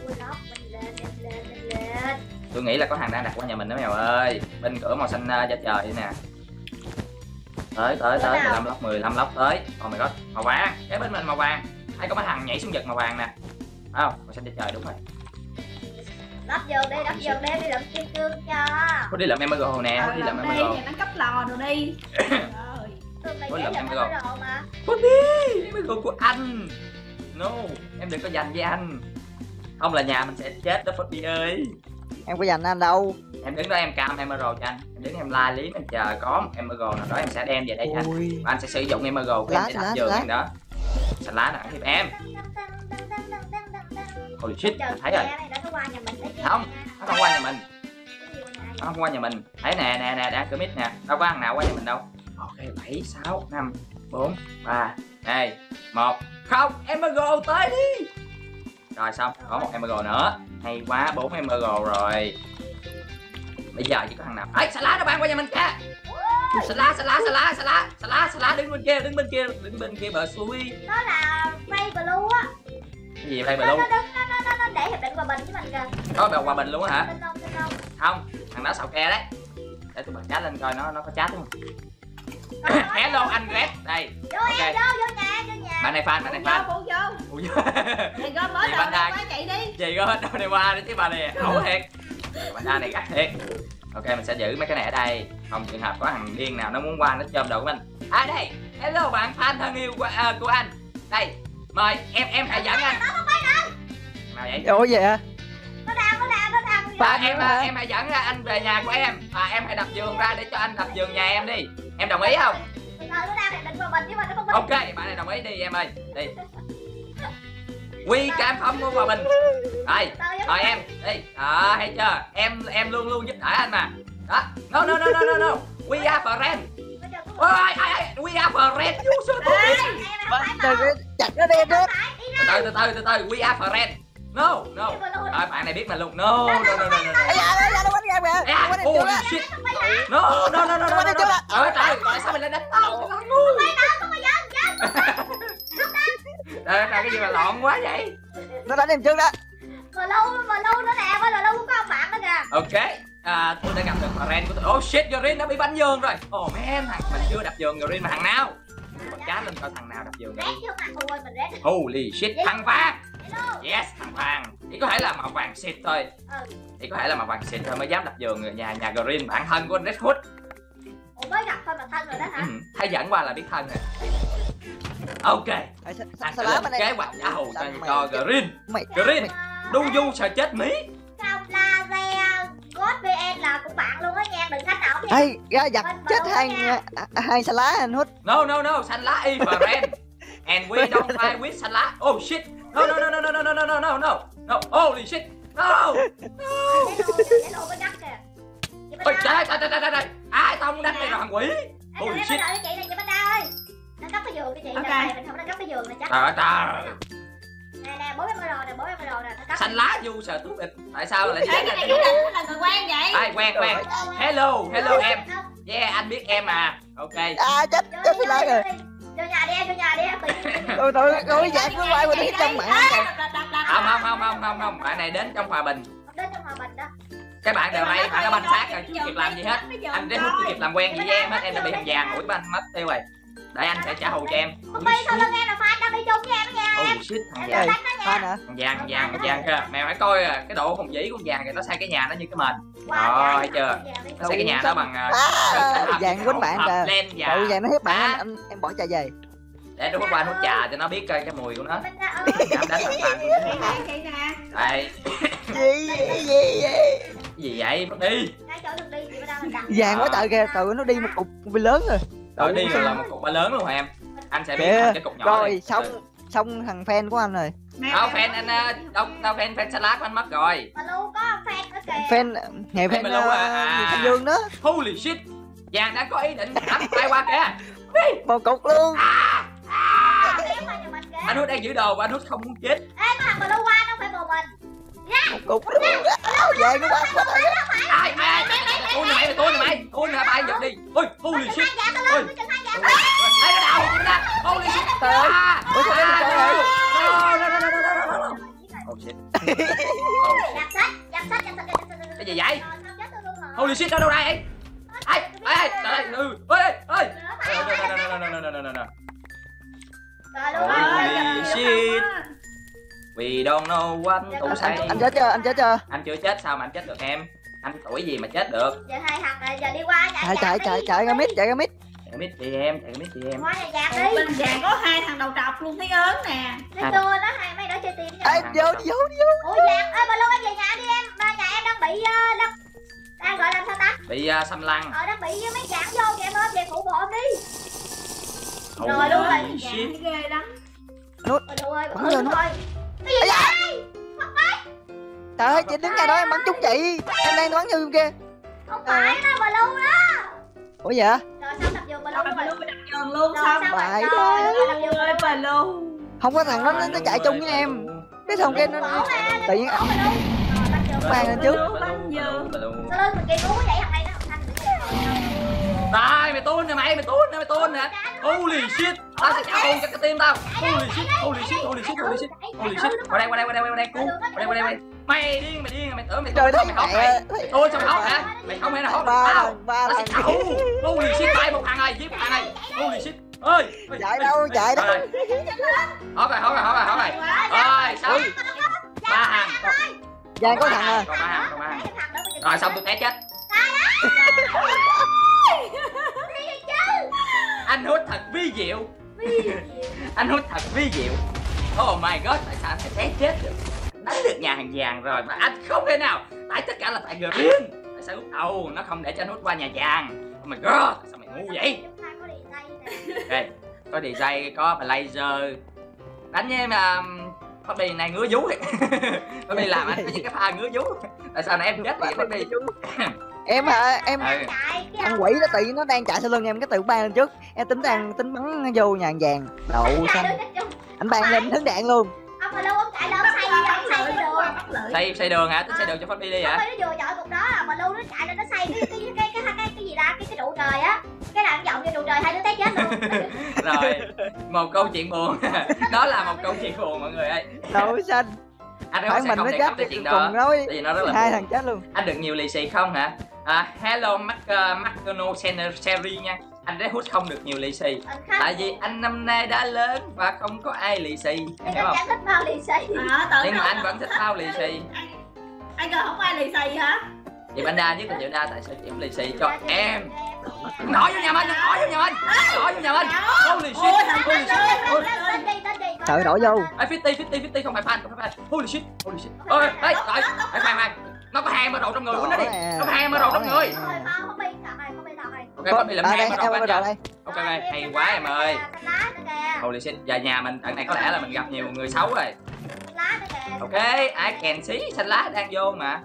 Tôi nghĩ là có thằng đang đặt qua nhà mình đó mèo ơi. Bên cửa màu xanh uh, da trời nè. Tới tới tới mười lăm block, mười lăm block tới. Oh my god, màu vàng. Cái bên mình màu vàng. Hay có mấy thằng nhảy xuống giật màu vàng nè. Phải không? Màu xanh da trời đúng rồi. Đắp vô đi, đắp vô đi, đi lượm kim cương cho. Có đi lượm em go nè, có Ờ, đi lượm em đi go. thì nó cấp lò rồi đi. Trời ơi. Cương này Có dễ lượm lượm em em rồi. đồ mà. Có đi, em go của anh. No, em đừng có giành với anh. Không là nhà mình sẽ chết đó Phật ơi. Em có giành anh đâu. Em đứng đó em cam emerald cho anh. Em đứng em la liếm em chờ có một emerald nào đó em sẽ đem về đây cho anh. Ui. Và anh sẽ sử dụng emerald của em để đập giường em đó. Xanh lá nè tiếp em. Holy shit, anh thấy rồi. Không, nó không qua nhà mình. Nó không qua nhà mình. Thấy nè nè nè, đã cửa mít nè. Đâu có thằng nào qua nhà mình đâu. Ok, bảy, sáu, năm, bốn, ba, hai, một. Không, emerald tới đi. Rồi xong, có một emerald nữa. Hay quá, bốn emerald rồi. Bây giờ chỉ có thằng nào. Ê, xà lá nó băng qua nhà mình kìa. Xà lá, xà lá, xà lá, xà lá, xà lá, xà lá đứng bên kia, đứng bên kia, đứng bên kia bờ suối. Nó là Ray Blue á. Cái gì Ray Blue? Nó nó nó nó nó để hiệp định hòa bình với mình kìa. Có bèo hòa bình luôn á hả? Tin không, tin không? Không, thằng đó xào ke đấy. Để tụi mình chat lên coi nó nó có chat không. Còn Hello anh Red, đây. Vô Ok. em, vô, vô nhà em, vô nhà. Bạn này fan, bạn này Vô, fan. phụ vô. Ui giời. Thì gom mới Chị đồ Banh đó đang- quá chạy đi. Gì có hết đâu này qua đấy chứ bà này ẩu thiệt. Bạn đa này gắt thiệt. Ok mình sẽ giữ mấy cái này ở đây. Không trường hợp có thằng điên nào nó muốn qua nó chôm đồ của mình. À đây, hello bạn fan thân yêu của, à, của anh. Đây, mời em em hãy dẫn anh. Nó không phải đâu. Nào vậy? Ủa vậy hả? Nó đang, nó đang, nó đang. Và Fan em nữa à, hả? em hãy dẫn ra anh về nhà của em. Và em hãy đập giường ra để cho anh đập giường nhà em đi. Em đồng ý không? Từ từ nó đang hiệp định hòa bình với mình, nó không biết. Ok, bạn này đồng ý đi em ơi. Đi. Quy cam không của hòa bình. Đây, mời em đi. Đó, thấy chưa? Em em luôn luôn giúp đỡ anh mà. Đó. No no no no no no. We are friends. Ôi ai ai we are friends. You should do it. Trời ơi, chặt nó đi em đứt. Từ từ từ từ từ từ we are friends. No no. Rồi bạn này biết mình luôn. No no no no no. Ây da, ây da, nó quánh ra kìa. Nó À, quánh em chưa holy đó. shit. No no no no no. no. Trời trời, tại sao mình lại đánh tao? Cái thằng ngu. Trời ơi, cái gì mà loạn quá vậy? Nó đánh em trước đó. Mà lâu, mà lâu nữa nè, mà lâu có ông bạn nữa kìa. Ok, à, tôi đã gặp được friend của tôi. Oh shit, Green đã bị bắn giường rồi. Oh man, thằng mình chưa đập giường Green mà thằng nào? Bật chat lên coi thằng nào đập giường Rét Green. chứ mặt ôi mình rét. Holy shit, thằng vàng. Hello. Yes, thằng vàng. Chỉ có thể là màu vàng xịt thôi. Ừ. Chỉ có thể là màu vàng xịt thôi mới dám đập giường nhà nhà Green, bạn thân của anh Red Hood. Ủa mới gặp thôi mà thân rồi đó hả? Ừ, thấy dẫn qua là biết thân rồi. Ok, Ê, sa- sa- anh sa sẽ lá lên bên đây. kế hoạch trả thù cho, Mày- cho Green. Mày Green, mày- đu du sợ chết mí. Không, laser God vê en là của bạn luôn á nha, đừng khách nào. Ê, ra giặt chết hai à, hai sa lá anh hút. No no no, xanh lá y friend. And we don't fight with xanh lá. Oh shit. No no no no no no no no no no no. No. Holy shit. No. Để đồ mới gắt kìa. Ôi trời trời trời trời trời. Ai tao muốn đánh này rồi thằng quỷ. Holy shit. Cái chị này chị Banda ơi. Nó cấp cái giường cái chị Ok. này, mình không có cấp cái giường này chắc. Trời ơi trời. Nè nè, bốn em rồi nè, bốn em rồi nè, nó cấp. Xanh lá du sợ thú địch. Tại sao lại Ê, cái này cái này là người quen vậy. Ai quen quen. Hello, hello em. Yeah, anh biết em mà. Ok. À chết, chết sa lá rồi. Vô nhà đi em, vô nhà đi em. Tôi tôi tôi dạy cứ quay qua đi trong mạng. Không không không không không không. Bạn này đến trong hòa bình. Đến trong hòa bình đó. Cái bạn đời này bạn đã banh xác rồi, chưa kịp làm gì hết. Anh Red Hood chưa kịp làm quen gì với em hết, em đã bị thằng vàng mũi banh mất tiêu rồi. Để anh sẽ trả thù cho em. Không biết sao lưng em là fan đang đi chung với em đó nha em. Oh shit, thằng Em vàng. đánh nó Phan nha. hả? Thằng vàng, thằng vàng, thằng vàng kìa. Mày phải coi à, cái độ hùng vĩ của con vàng kìa, nó xây cái nhà nó như cái mền. Qua Rồi, nhà, chưa? qua nhà đi. Nó xây cái nhà đó bằng à, À, hợp- vàng quýnh bạn hợp kìa. len và Cậu vàng nó hiếp bạn À. anh, anh em bỏ trà về. để nó hút qua hút trà cho nó biết cái, cái mùi của nó. Banda ơi. Dám đánh thằng Phan của Chị nó. nè, chị nè. Đây, Gì gì gì gì. cái gì vậy? Bắt đi. Ngay chỗ đường đi chị Banda mình đặt. Vàng quá trời kìa, trời nó đi một cục bị lớn rồi. Rồi đi rồi là một cục ba lớn luôn hả em? Anh sẽ biết Kìa, thành cái cục nhỏ đi. rồi xong xong thằng fan của anh rồi. Đâu fan anh à, đâu đâu fan fan salad của anh mất rồi. Mà luôn có fan nữa kìa. Fan ngày Fan fan Blue à, à. uh, Thanh Dương đó, Holy shit. Vàng đã có ý định đấm tay qua kìa. một cục luôn. Kéo qua nhà mình kìa. Anh Hút đang giữ đồ và anh Hút không muốn chết. Ê có thằng Blue qua nó phải bồ mình. Một cục luôn. Vàng nó bắn quá rồi. Ai ai tôi nè mày tôi nè mày tôi nè bay giật đi. Ôi holy shit. Dạ tao Ôi. lên, chừng hai dạ. Ai cái đầu chúng ta. Holy shit. Trời ơi. À, Ủa sao à, nó trời ơi. no, no, no, no, no, no, no, no. Oh shit. Oh shit. Giặt sách, giặt sách, giặt sách, giặt sách. Cái gì vậy? Rồi, xong chết tôi luôn rồi. Holy shit, đâu đâu đây? Ai ai ai ừ ơi ơi. No no no no no no no no. Rồi luôn Holy rồi. shit. We don't know what to say. Anh, anh chết chưa? Anh chết chưa? Anh chưa chết sao mà anh chết được em? Anh tuổi gì mà chết được? Giờ hai thằng này giờ đi qua nhà Chạy chạy chạy chạy ra mít, chạy ra mít. Chạy mít chị em, chạy mít chị em. qua nhà giặt Ủa, đi. bên vàng có hai thằng đầu trọc luôn thấy ớn nè. Nó chua đó, hai mấy đứa chơi tiền Ê, nhau. vô đi vô đi vô. Ủa giặt, ơi bà luôn em về nhà đi em. Ba nhà em đang bị uh, đang đang Bị uh, xâm lăng. Ờ, đang bị mấy dạng vô kìa em ơi, về phụ bộ em đi. Oh, Rồi luôn rồi. shit. Ghê lắm. Ôi trời ơi, Bắn ừ, vô đúng nó. rồi. Cái gì vậy? Trời ơi, chị đứng ngay đó em bắn trúng chị. Em đang bắn vô kia. Không phải đó, bà Lu đó. Ủa dạ? Rồi xong đập giường bà Lu Bà rồi. Lu bị đập giường luôn Rồi xong. xong rồi, Bại rồi, đó. rồi, đập giường bà Ôi Lu. bà Lu. Không có thằng đó nó, nó chạy chung với em. Cái thằng kia nó Bỏ ra, tự nhiên bỏ bà Lu. Rồi, đập giường. Bàn lên trước. Bắn giường. Sao lên mình kia cứu vậy, thằng này nó không thanh Đây, mày tuôn nè mày, mày tuôn nè, mày tuôn nè. Holy shit, tao sẽ trả hôn cho cái tim tao. Holy shit, holy shit, holy shit, holy shit, holy shit. Qua đây, qua đây, qua đây, qua đây, cứu. Qua đây, qua đây, qua đây. Mày điên, mày điên, mày tưởng mày trời tuôn đất mày hốt mẹ. mày. Tuôn xong hốt hả? Mày không hay là hốt được Ba tao. thằng, ba Tao sẽ trả thằng. hôn. Holy shit, bay một thằng này, giết một thằng này. Holy shit. Ơi, Chạy đâu, chạy đâu. Hốt rồi, hốt rồi, hốt rồi, hốt rồi. Rồi, xong. Ba hàng. Giang có thằng à. Còn ba hàng, còn ba hàng. Rồi xong tôi té chết. Anh hút thật vi diệu. Anh hút thật vi diệu. Oh my god, tại sao anh phải té chết được? Đánh được nhà hàng vàng rồi mà anh không thể nào. Tại tất cả là tại Green. Tại sao lúc đầu nó không để cho anh hút qua nhà vàng? Oh my god, tại sao mày ngu vậy? Ok, có đi dây, có mà laser. Đánh với mà Fabi này ngứa vú. Fabi làm anh có những cái pha ngứa vú. Tại sao này em chết thì Fabi? Em hả? Em Ừ. thằng quỷ nó tự nó đang chạy sau lưng em, cái tự ban lên trước. Em tính đang tính bắn vô nhà hàng vàng. Đậu xanh. Anh ban lên hướng đạn luôn. Ông mà lâu ông chạy lên xây ông xây cái đường. Xây xây đường hả? Tính xây đường cho Fabi đi Không hả? phải nó vừa chọi cục đó à, mà lâu nó chạy lên nó xây cái cái cái cái cái, cái gì ta, cái cái trụ trời á. Cái làm vọng vô trụ trời hai đứa té chết luôn. Rồi, một câu chuyện buồn. Đó là một câu chuyện buồn mọi người ơi. Đậu xanh. Anh Phải sẽ mình không nó đề chết cập tới chuyện đó. cùng nói. Tại vì nó rất là Hai buồn. thằng chết luôn. Anh được nhiều lì xì không hả? À, hello Mac uh, Macdono Sherry nha. Anh đã hút không được nhiều lì xì. Tại vì anh năm nay đã lớn và không có ai lì xì. Em hiểu Em không? chẳng thích bao lì xì. À, tưởng Nhưng mà đâu- anh vẫn thích bao lì xì. Anh còn không ai lì xì hả? Chị Banda nhất là chị Banda tại sao chị không lì xì cho em? Nói vô nhà mình, nói vô nhà mình, nói vô nhà mình. Holy shit, holy shit. holy- Tên đi, tên đi. Trời, đổ vô. Ai fifty, fifty, fifty không phải fan, không phải fan. Holy shit, holy shit. Ôi, đây, rồi, khoan khoan. Nó có hai mơ đồ trong người của nó đi. Nó có hai mơ đồ trong người. Rồi, không, không biết thật rồi, không biết thật rồi. Ok, Fabi làm À, hai đây, mơ em đồ bắt đầu đây. Ok, ok, hay quá em ơi. Xanh lá nữa kìa. Holy shit, và nhà mình trận này có lẽ là mình gặp nhiều người xấu rồi. Xanh lá nữa kìa. Ok, I can see xanh lá đang vô mà.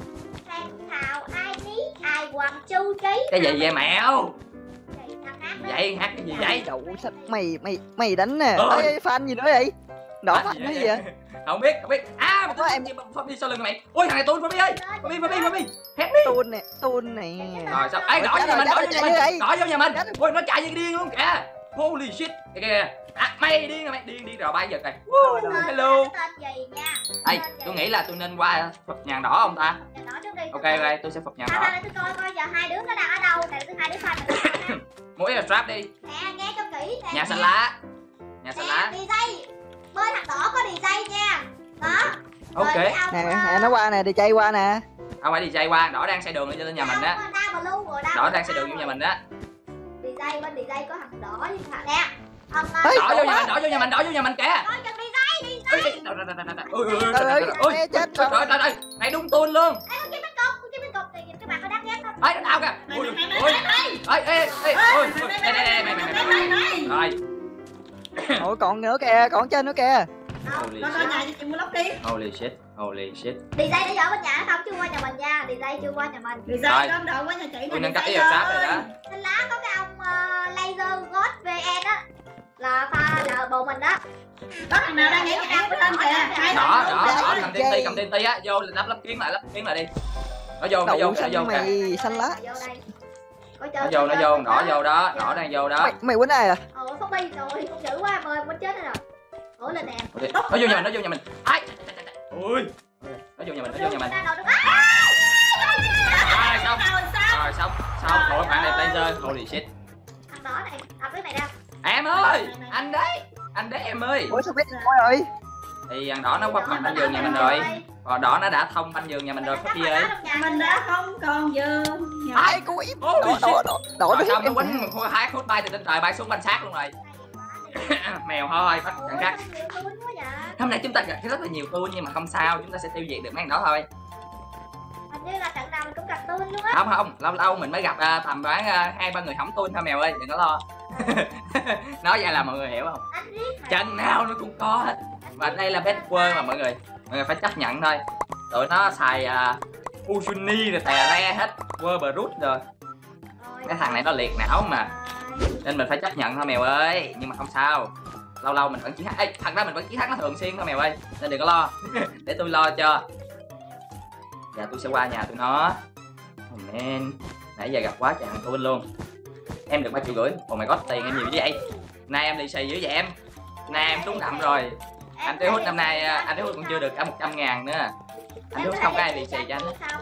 Hàng thảo ai ní, ai hoàng chu trí. Cái gì vậy mẹo? Thằng hát đó. Vậy hát cái gì vậy? Đậu xanh. Mày mày mày đánh nè. Ôi. Ê, fan gì nữa vậy? Đỏ Fan fan gì cái gì vậy? vậy? Không biết, không biết. À, mà tôi em- em Fabi sau lưng mày. Ôi thằng này tuôn Fabi ơi. Fabi, Fabi, Fabi. Hét đi. Tun nè, tun nè. Rồi sao? Ê, Ôi, đỏ chết vô nhà rồi, mình, chết đỏ rồi, vô chạy nhà như mình. vậy. Đỏ vô nhà mình. Chết rồi. Ôi nó chạy như điên luôn kìa. Holy shit. Kìa kìa. À, mày điên rồi mày, điên đi rồi bay giật này. Rồi, rồi. Tên Hello. là Tên gì nha? Ê, Tên gì? tôi nghĩ là tôi nên qua phục nhàn đỏ không ta? Nhà đỏ trước đi. Ok, ok, tôi sẽ phục nhàn Sao đỏ. đây tôi coi coi giờ hai đứa nó đang ở đâu nè, thứ hai đứa fan nè. Mũi là strap đi. Nè, nghe cho kỹ nè. Nhà xanh lá. Nhà xanh lá. Nè, đi dây. Bên thằng đỏ có đi dây nha. Đó. Ok. Rồi cái ông, Nè, ờ, nè, nó qua nè, đi chay qua nè. Không phải đi dây qua, đỏ đang xây đường lên nhà mình á. ông đang blue rồi đó. Đỏ đang xây đường vô nhà mình á. Đi dây, bên đi dây có thằng đỏ với thằng nè. Ông Ê, Đỏ vô nhà mình, đỏ vô nhà mình, đỏ vô nhà mình kìa. có chân đi dây, đi dây. Ê, ê, đâu, đâu, đâu, đâu, đâu. Ôi, ôi, ôi, Trời ơi, ôi, mẹ chết trời rồi. ơi, trời ơi, này đúng tuôn luôn. Ê, con chim bánh cục, con chim bánh cục thì nhìn cái mặt nó đáng ghét không? Ê, nó đau kìa. Mày Ôi, mày mày ôi, mày mày. ê, ê, ê, ôi, ôi, đây, đây, đây, mày, mày, mày, mày, mày. Rồi, Ôi, còn nữa kìa, còn trên nữa kìa. Đâu? holy Con coi shit, nhà cho chị mua lóc đi. holy shit, holy shit. Đi dây nó ở bên nhà không, chưa qua nhà mình nha. Đi dây chưa qua nhà mình. Đi Rồi. dây con đậu qua nhà chị Tôi nè. nâng cấp cái strap rồi đó. Xanh lá có cái ông uh, Laser God vê en á. Là pha là bộ mình đó. Có thằng nào đang nhảy nhảy bên kìa. Hai Đỏ, thằng đỏ, luôn. đỏ, cầm tiên ti, cầm tiên ti á, vô lắp lắp kiến lại, lắp kiến lại đi. Nó vô, nó vô, Đậu nó xanh vô kìa. mày, xanh lá. Vô đây. Có Nó chơi, vô, nó chơi, vô, chơi, đỏ chơi. vô đó, đỏ đang vô đó. Mày, mày quýnh ai à? Ồ, Phong Bi rồi, không dữ quá, mời muốn chết rồi. Ủa lên nè. Nó vô nhà mình, nó vô nhà mình. Ai, ui, nó vô nhà mình, nó vô nhà mình. Ra đầu được. Rồi, xong. Rồi sao? Rồi, xong, xong. Ôi, bạn này laser, holy shit. Thằng đỏ này, đập cái này ra. Em ơi, anh đấy, anh đấy em ơi. Ủa sao biết thôi rồi? Thì thằng đỏ nó qua phần banh giường nhà mình rồi. Còn đỏ nó đã thông banh giường nhà mình rồi, Fabi ơi. Mình đã không còn giường. Ai cô im. Holy Đỏ, shit. đỏ, đỏ, đỏ Rồi nó xong nó em. quýnh một hai hút bay từ trên trời bay xuống banh xác luôn rồi. Mèo thôi, bắt thằng khác. Hôm nay chúng ta gặp rất là nhiều tour nhưng mà không sao, chúng ta sẽ tiêu diệt được mấy thằng đó thôi. Hình như là trận nào mình cũng gặp tôi luôn á. Không không, lâu lâu mình mới gặp uh, tầm đoán uh, hai ba người hỏng tuôn thôi mèo ơi, đừng có lo. Nói vậy là mọi người hiểu không? Anh riết mà. Trận nào nó cũng có hết. Và đây là best word mà mọi người. Mọi người phải chấp nhận thôi. Tụi nó xài uh, Usuni rồi tè le hết, word brut rồi. Cái thằng này nó liệt não mà. Nên mình phải chấp nhận thôi mèo ơi, nhưng mà không sao. Lâu lâu mình vẫn chiến thắng. Ê, thật ra mình vẫn chiến thắng nó thường xuyên thôi mèo ơi. Nên đừng có lo. Để tôi lo cho. Dạ tôi sẽ qua nhà tụi nó. Oh man, nãy giờ gặp quá trời thằng Twin luôn. Em được ba triệu rưỡi. Oh my god, tiền em nhiều như vậy. Nay em lì xì dữ vậy em. Nay em trúng đậm rồi. Anh Tiêu Hút năm nay anh Tiêu Hút còn chưa được cả một trăm ngàn nữa. Anh Tiêu Hút không có ai lì xì cho anh.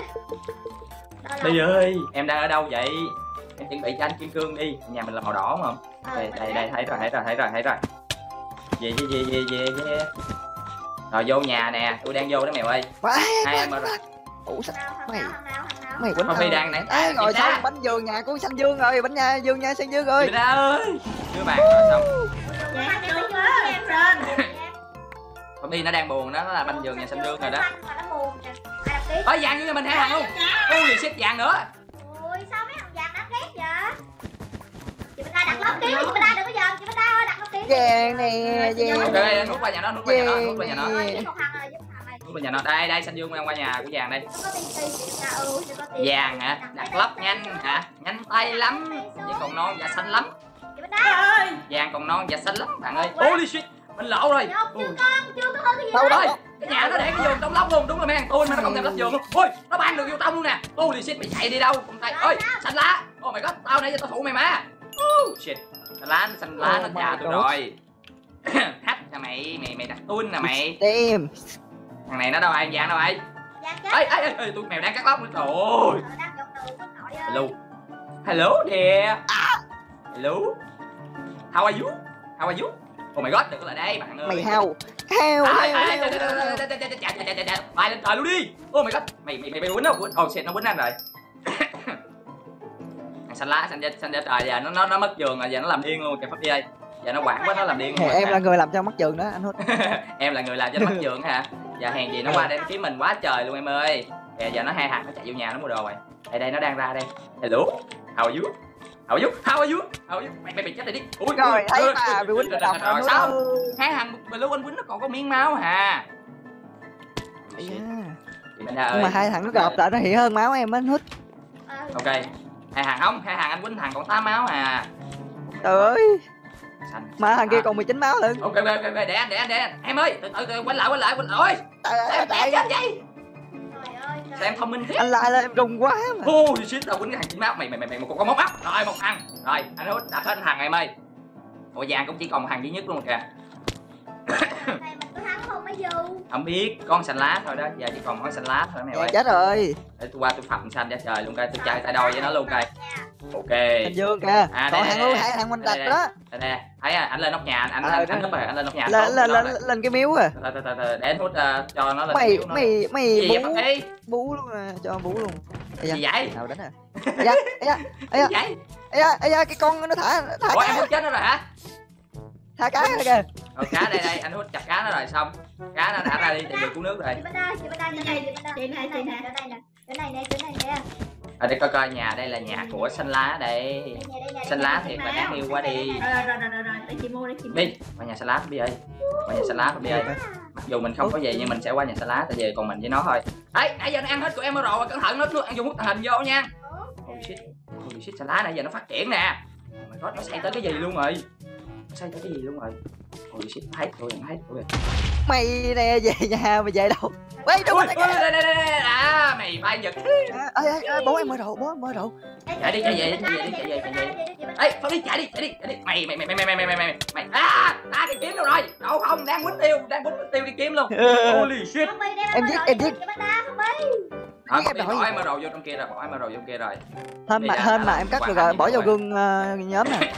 Đi ơi, em đang ở đâu vậy? Em chuẩn bị cho anh kim cương đi. Nhà mình là màu đỏ không? Đây đây đây, thấy rồi thấy rồi thấy rồi thấy rồi. Về về về về về. Rồi vô nhà nè, tôi đang vô đó mèo ơi. Hai em rồi. Ủa sao mày mày mày quýnh Phi đang nãy. Ê, rồi xong bánh vườn nhà của Xanh Dương rồi, bánh nhà vườn nhà Xanh Dương rồi. Ra ơi. Chưa bàn rồi xong. Dạ đúng quá em Sơn. Con đi nó đang buồn đó, nó là banh vườn nhà Xanh Dương rồi đó. Nó buồn nè. Ai đập tiếp? Ôi vàng như mình hai hàng luôn. Ui gì xếp vàng nữa. Ui sao mấy thằng vàng đã ghét vậy? Chị Bích Đa đặt lót kiếm, chị Bích Đa đừng có dòm, chị Bích Đa ơi đặt lót kiếm. Vàng nè, vàng. Ok, nút qua nhà nó, nút qua nhà nó, nút qua nhà nó. Ơi, giúp một thằng rồi, giúp một thằng này. Nút qua nhà nó. Đây đây Xanh Dương đang qua nhà của vàng đây. Nó có tiền tiền, chị Bích Đa ơi, chị có tiền. Vàng hả? Đặt lóc nhanh hả? Nhanh tay lắm. Chỉ còn non và xanh lắm. Chị Bích Đa ơi. Vàng còn non và xanh lắm bạn ơi. Holy shit, mình lỗ rồi. Không, chưa con, chưa có hơn cái gì Đâu đâu. đó. Cái nhà nó để cái giường trong lóc luôn, đúng là mấy thằng tôi mà nó không thèm lắp giường luôn. Ôi, nó ban được vô tông luôn nè. Holy shit, mày chạy đi đâu? Con tay. Ơi, xanh lá. Oh my god, tao nãy giờ tao thủ mày mà. Oh shit. Xanh lá, xanh lá nó chà tôi rồi. Hack cho mày, mày mày đặt tuôn nè mày. Damn. Thằng này nó đâu ai, vàng đâu ai. Vàng chết. Ê ê ê, tôi mèo đang cắt lóc nữa. Trời ơi. Ờ, đang giọng từ con nội ơi. Hello. Hello there. Hello. How are you? How are you? Oh my god, đừng có lại đây bạn ơi. Mày hao. Hao. Bay lên trời luôn đi. Oh my god. Mày mày mày mày quýnh đâu? Oh shit, nó quýnh anh rồi. Thằng xanh lá, xanh da, xanh da trời giờ nó nó nó mất giường rồi, giờ nó làm điên luôn kìa Pháp đi ơi. Giờ nó quảng quá nó làm điên luôn. Em là người làm cho mất giường đó anh Hút. Em là người làm cho nó mất giường hả? Giờ hèn gì nó qua đây nó kiếm mình quá trời luôn em ơi. Kìa giờ nó hai hàng nó chạy vô nhà nó mua đồ rồi. Đây đây nó đang ra đây. Hello. How are you? How are you? How are you? How are you? Mày mày bị chết này đi. Ui Rồi thấy mà bị quýnh rồi đập rồi sao? Hai thằng blue anh quýnh nó còn có miếng máu hà. Nhưng mà hai thằng nó gọp lại nó hiện hơn máu em anh Hút. Ok. Hai thằng không, hai thằng anh quýnh thằng còn tám máu à. Trời ơi. Xanh. Mà thằng kia còn mười chín máu lận. Ok ok ok để anh để anh để anh. Em ơi, từ từ từ quánh lại quánh lại quánh lại. Trời ơi, Em tại chết vậy. Trời ơi. Sao em thông minh thế? anh lại là em rùng quá mà. Holy shit, tao quýnh cái thằng chín máu. Mày mày mày mày một con móc ốc. Rồi một thằng. Rồi, anh Hút đặt hết thằng em ơi. Ủa vàng cũng chỉ còn một thằng duy nhất luôn kìa. Này mình có thắng không mấy dù. Không biết, con xanh lá thôi đó, giờ chỉ còn con xanh lá thôi mày ơi. Chết rồi. Để tôi qua tôi phập xanh ra trời luôn coi, tôi chơi tay đôi với nó luôn coi. Ok. Xanh Dương kìa. À, Còn đây, thằng đây, luôn đây. hai thằng mình Đây, đặt đây. đó. Đây nè, thấy à, anh lên nóc nhà, anh anh Ờ, anh, đây. anh, anh lên nóc nhà. Lên tốt, lên đó lên rồi. lên cái miếu à. Từ từ từ từ, để anh Hút uh, cho nó lên Mày cái miếu nó. mày mày Gì vậy bú Pháp Đi? bú luôn à, cho bú luôn. Ây da, Gì vậy? nào đánh à. Ây da, ây da, ây da, Gì vậy? ây da, ây da, cái con nó thả thả Ủa em cá, Hút chết nó rồi hả? thả cá rồi kìa. Ờ, cá đây đây, anh Hút chặt cá nó rồi xong. Cá nó thả ra đi tìm được cứu nước rồi. Chị Bích Đa, chị Bích Đa, chị này, chị Bích Đa. Chị này, chị này. Chỗ này nè, chỗ này nè, chỗ này nè. Ở đây coi coi nhà, đây là nhà của xanh lá đây. Đây nè, đây nè, Xanh lá thiệt là đáng yêu quá đi. Rồi rồi rồi rồi rồi, để chị mua để chị mua. Đi, qua nhà xanh lá đi ơi. Qua nhà xanh lá đi ơi. Mặc dù mình không có gì nhưng mình sẽ qua nhà xanh lá tại vì còn mình với nó thôi. Ấy, nãy giờ nó ăn hết của em rồi, cẩn thận nó nó ăn dùng hút tàng hình vô nha. Holy shit, holy shit, xanh lá nãy giờ nó phát triển nè. Oh my god, nó xây tới cái gì luôn rồi. Nó xây tới cái gì luôn rồi. Holy shit, hết tôi rồi, hết tôi rồi. Mày nè về nhà mày về đâu? Ê đâu Ui, đây ui, kìa. đây đây đây đây. À, mày bay giật. Ê ê ê bố em mở đồ, bố em mở đồ. Chạy đi, chạy về, chạy về, chạy về, chạy về. Ê, thôi đi, chạy đi, chạy đi, chạy đi. Mày mày mày mày mày mày mày mày mày. À, à cái kiếm đâu rồi? Đâu không, đang quýnh tiêu, đang quýnh tiêu cái kiếm luôn. Holy shit. Em giết em giết. Chị Bích Đa không biết. Ờ, Em đi, đổi bỏ gì? em ở đầu vô trong kia rồi, bỏ em ở đầu vô trong kia rồi. Hên mà hên mà em cắt được rồi, bỏ vô gương ờ, nhóm nè.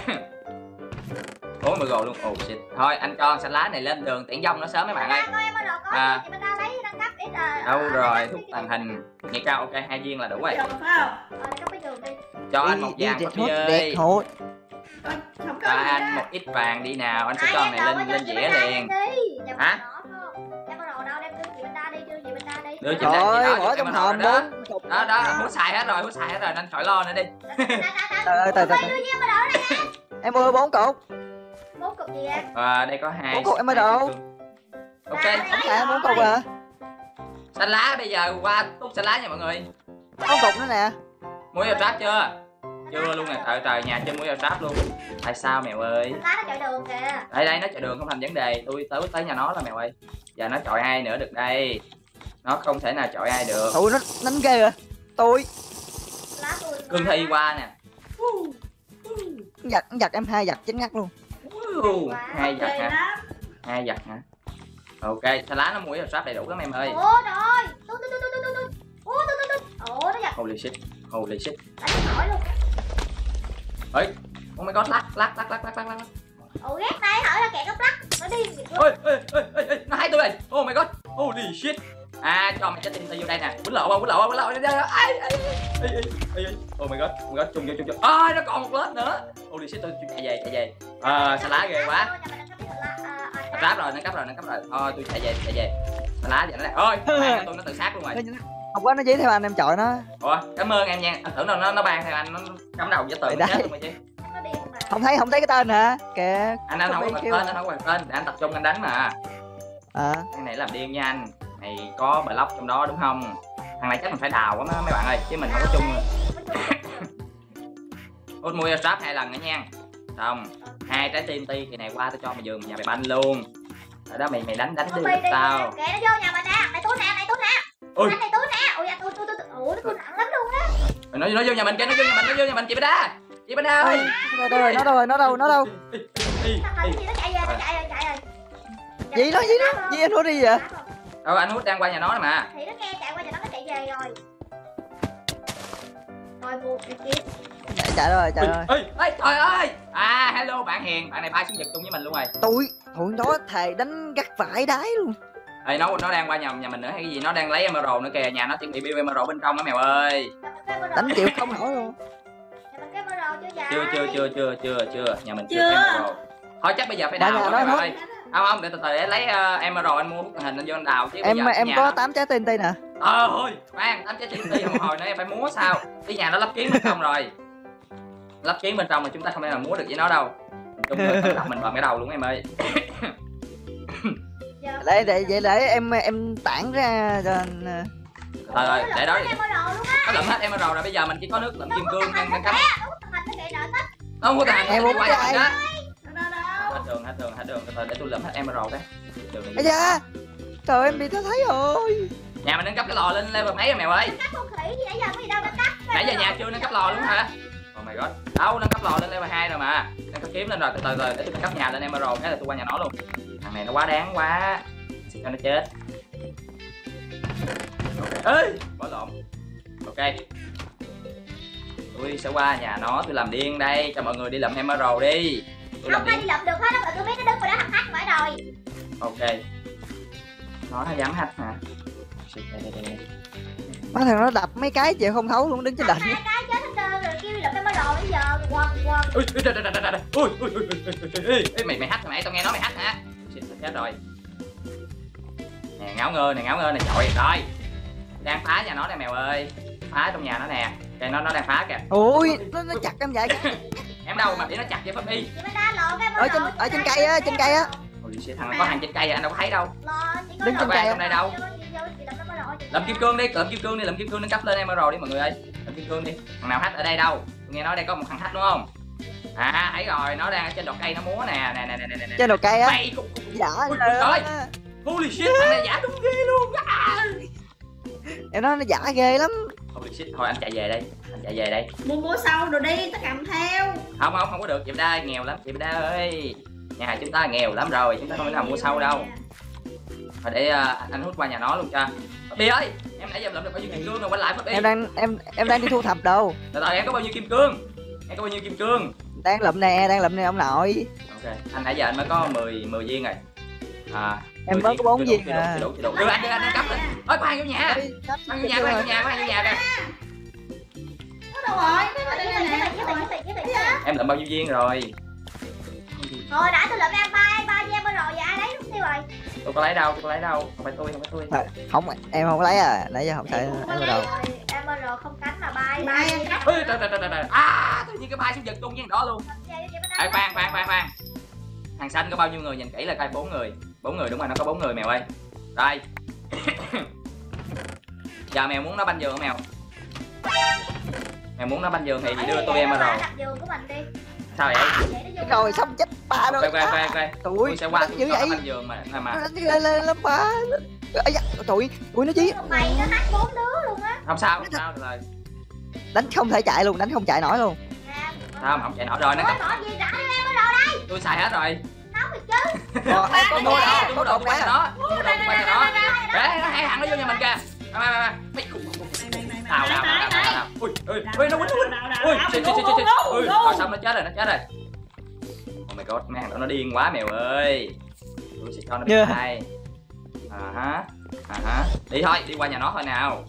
bốn mươi gồ luôn. Oh shit. Thôi anh cho xanh lá này lên đường tiễn dông nó sớm mấy bạn ơi. À. Chị Bích Đa lấy nâng cấp ít à. Đâu rồi, thuốc tàng hình, nhiệt cao ok, hai viên là đủ rồi. Được phải không? Ờ, cấp cái đường đi. Cho anh một Đi, vàng đi, Pháp hút, Đi đẹp ơi. hút. Ôi, không có Cho gì anh đó. một ít vàng đi nào, anh sẽ Ai cho đem này đồ lên cho lên chị dĩa Bích Đa liền. đi. Đem Hả? đồ đó không? Đem đồ đâu, đem cho chị Bích Đa đi, đưa chị Bích Đa đi. Đưa chị Trời ra chị ơi, đó, bỏ em trong rồi hòm đó. bốn cục. Đó đó, hút xài hết rồi, hút xài hết rồi nên khỏi lo nữa đi. Trời ơi, từ từ. Em ơi bốn cục. Bốn cục gì em? À, đây có hai. Bốn cục em ở đâu? Ok. Không phải bốn cục à? Xanh lá bây giờ qua túc xanh lá nha mọi người. Bốn cục nữa nè. Muối vào trap chưa? Chưa luôn nè, trời trời nhà chơi muối vào trap luôn. Tại sao mèo ơi? Lá nó chạy đường kìa. Đây đây nó chạy đường không thành vấn đề, tôi tới tới nhà nó là mèo ơi. Giờ nó chọi ai nữa được đây? Nó không thể nào chọi ai được. Tụi nó đánh ghê rồi. Tôi Lá tôi. Cương thi qua nè. giật giật em hai giật chính ngắt luôn. Uh, hai giật Ghê hả? lắm. Hai giật hả? Ok, xanh lá nó muối vào trap đầy đủ lắm em ơi. Ủa trời ơi. Tu tu tu tu tu tu. Ủa tu tu tu. Ủa nó giật. Holy shit, holy shit. Đánh nổi luôn. Ơi, oh my god, lắc lắc lắc lắc lắc lắc lắc. Ủa ghét tay hỏi là kẹt góc lắc. Nó đi. Ôi ôi ôi ôi, nó hai tôi rồi. Oh my god, holy shit. À cho mày chết tin vô đây nè. Quýnh lộ không? Quýnh lộ không? Quýnh lộ. Ai ai ai ai. Oh my god, oh my god, chung chung chung chung. À nó còn một lớp nữa. Holy shit, tôi chạy về chạy về. À xanh lá ghê quá. Nó trap rồi, nó cấp rồi, nó cấp rồi. Thôi tôi chạy về chạy về. Xanh lá giờ nó đây. Ôi, tôi nó tự sát luôn rồi. Không quá nó dí theo anh em chọi nó. Ủa, cảm ơn em nha. Anh tưởng đâu nó nó ban theo anh, nó cắm đầu với tường chết luôn rồi chứ. Không thấy không thấy cái tên hả? Kìa. Anh anh không có Kêu. tên, anh không có tên, để anh tập trung anh đánh mà. À. Thằng này làm điên nha anh. Này có block trong đó đúng không? Thằng này chắc mình phải đào quá mấy bạn ơi, chứ mình không có chung. Hút mua trap hai lần nữa nha. Xong, hai trái tim ti kỳ này qua tôi cho mày giường nhà mày banh luôn. Ở đó mày mày đánh đánh được sao? Kệ nó vô nhà mình nè, này túi nè, này túi nè. Ôi. Này túi nè. Ôi dạ túi túi túi. Ủa nó túi nặng lắm luôn á. Nó nó vô nhà mình kia, nó vô nhà mình, nó vô nhà mình chị Bada. Chị Bada ơi. Đâu rồi, nó đâu rồi, nó đâu, nó đâu? Thằng này gì nó chạy về, nó chạy rồi, chạy rồi. Gì đó, gì đó, gì anh hút đi vậy? Đâu anh Hút đang qua nhà nó mà. Thì nó nghe chạy qua nhà nó nó chạy về rồi. Thôi buộc đi kiếm. Chạy, chạy rồi, chạy rồi. Ê, ê, trời ơi. À hello bạn Hiền, bạn này bay xuống giật chung với mình luôn rồi. Tụi, tụi nó thề đánh gắt vải đái luôn. Ê nó nó đang qua nhà nhà mình nữa hay cái gì, nó đang lấy emerald nữa kìa, nhà nó chuẩn bị build emerald bên trong đó mèo ơi. Đánh chịu không nổi luôn. Chưa chưa chưa chưa chưa chưa, nhà mình chưa Chưa. emerald. Thôi chắc bây giờ phải Bà đào nhà rồi đó mèo hết. ơi. Không không, để từ từ để lấy uh, emerald anh mua hút hình anh vô anh đào chứ bây Em giờ em nhà có nó- tám trái tim ti nè. Ờ ơi, khoan, anh trái tim ti một hồi nữa em phải múa sao? Cái nhà nó lắp kiến bên trong rồi. Lắp kiến bên trong mà chúng ta không thể nào múa được với nó đâu. Chúng ta mình bầm cái đầu luôn em ơi. Để để vậy để em em tản ra cho anh. Thôi rồi, để đó đi. Emerald luôn á. Nó lượm hết emerald rồi, bây giờ mình chỉ có nước lượm kim cương đang đang cắm. Hình nó kệ nợ tích. Không có thằng Em đi muốn qua cái nhà ai? đó. Đâu đâu. Hết đường, hết đường, hết đường. Từ từ để tôi lượm hết emerald cái. Đường này. Ây da. Trời em bị nó thấy rồi. Nhà mình nâng cấp cái lò lên level mấy rồi mèo ơi? Cắt con khỉ gì nãy giờ có gì đâu nó cắt. Nãy giờ nhà chưa nâng cấp lò luôn hả? Oh my god. Đâu nâng cấp lò lên level hai rồi mà. Nâng cấp kiếm lên rồi, từ từ rồi để tôi nâng cấp nhà lên emerald cái là tôi qua nhà nó luôn. Thằng này nó quá đáng quá. Sẽ cho nó chết. Ok. Ê, bỏ lộn. Ok. Tôi sẽ qua nhà nó, tôi làm điên đây, cho mọi người đi lượm emerald đi. Tôi làm Không ai điên. đi lượm được hết á, tôi biết nó đứng vào đó thằng hack mãi rồi. Ok. Nó dám hack hả? Shit, đây, đây, đây. Má thằng nó đập mấy cái chịu không thấu luôn, đứng trên đỉnh. Hai cái chết hết trơn rồi kêu đi lượm emerald bây giờ quần quần. Ui, ui, trời, trời, trời, trời. Ui, ui, ui, ui, ui, ui, ui. Ê, mày mày hack hồi nãy tao nghe nói mày hack hả? Shit, tao chết rồi. Nè ngáo ngơ nè, ngáo ngơ nè, trời rồi. Đang phá nhà nó nè mèo ơi. Phá trong nhà nó nè. Kìa nó nó đang phá kìa. Ui, nó nó chặt em vậy. Em đâu mà để nó chặt vậy Pháp đi. Chị mới đá lộ cái Ở trên ở trên cây á, trên cây á. Ôi shit, thằng nó có hàng trên cây à, anh đâu có thấy đâu. Lò, chỉ có Đứng lò. trên cây trong đây đâu? Lượm kim cương đi, lượm kim cương đi, lượm kim cương nâng cấp lên emerald đi mọi người ơi. Lượm kim cương đi. Thằng nào hack ở đây đâu? Tôi nghe nói đây có một thằng hack đúng không? À thấy rồi, nó đang ở trên đọt cây nó múa nè, nè nè nè nè nè. Trên đầu cây á. Mày cũng Dạ. Ui, trời trời ơi. holy shit, thằng này giả đúng ghê luôn. À. Em nói nó giả ghê lắm. Holy shit, thôi anh chạy về đây. Anh chạy về đây. Mua mua sau rồi đi, tao cầm theo. Không không không có được, chị Bada nghèo lắm, chị Bada ơi. Nhà chúng ta nghèo lắm rồi, chúng ta không thể nào mua sau đâu. Rồi để uh, anh Hút qua nhà nó luôn cho. Đi ơi, em nãy giờ lượm được bao nhiêu kim cương rồi, quay lại Pháp đi. Em đang em em đang đi thu thập đồ. Từ từ em có bao nhiêu kim cương? Em có bao nhiêu kim cương? Đang lụm nè, đang lụm nè ông nội. Ok, anh nãy giờ anh mới có mười mười viên rồi. À, Em mười mới có bốn chưa đủ, viên chưa đủ, à. chưa đủ, chưa đủ. Đưa anh, đưa anh, đưa cấp lên. Ôi, có hàng vô nhà. Có hàng vô nhà, có hàng vô nhà, có hàng vô nhà kìa. Có đâu rồi? Cái mà đây Cái nè. gì, cái gì, cái gì, cái gì, cái gì? Em lượm bao nhiêu viên rồi? Thôi đã tôi lượm em ba ba với emerald vậy ai lấy tiêu rồi. Tôi có lấy đâu, tôi có lấy đâu, không phải tôi, không phải tôi. À, không, em không lấy à, nãy giờ không xài Em em đâu. Emerald không cánh mà bay. Bay. Ê, trời, trời, trời, trời. À, tự nhiên cái bay xuống giật tung như đó luôn. Ê, khoan, khoan, khoan, khoan. Thằng xanh có bao nhiêu người, nhìn kỹ là coi bốn người. Bốn người đúng rồi, nó có bốn người mèo ơi. Rồi. Giờ mèo muốn nó banh giường không mèo? Mèo muốn nó banh giường thì đưa tôi Emerald. giường của mình đi. Sao vậy? Rồi xong chết ba rồi. Ok ok ok. Tụi Tôi sẽ qua dữ tôi vậy. banh giường mà mà. Lên lên lên ba. Ây da, tụi tụi nó chí. Mày nó hack bốn đứa luôn á. Không sao, không sao được rồi. Đánh không thể chạy luôn, đánh không chạy nổi luôn. Sao mà không chạy nổi rồi nó Ủa, bỏ gì trả cho Emerald đây. tôi xài hết rồi. Nấu mày chứ. Còn em có Tôi mua mua đâu, đâu, tôi có mua đồ cột tôi quay cho nè. nó. Tôi mua đồ tôi quay cho nó. Để nó hai thằng nó vô nhà mình kìa. Mày mày mày. Nào nào nào nào. Ui ui ui nó quýnh nó quýnh. Ui chết chết chết chết. Ui rồi xong nó chết rồi, nó chết rồi. Oh my god, mấy thằng đó nó điên quá mèo ơi. Tôi sẽ cho nó biết hai. À hả. À hả. Đi thôi, đi qua nhà nó thôi nào.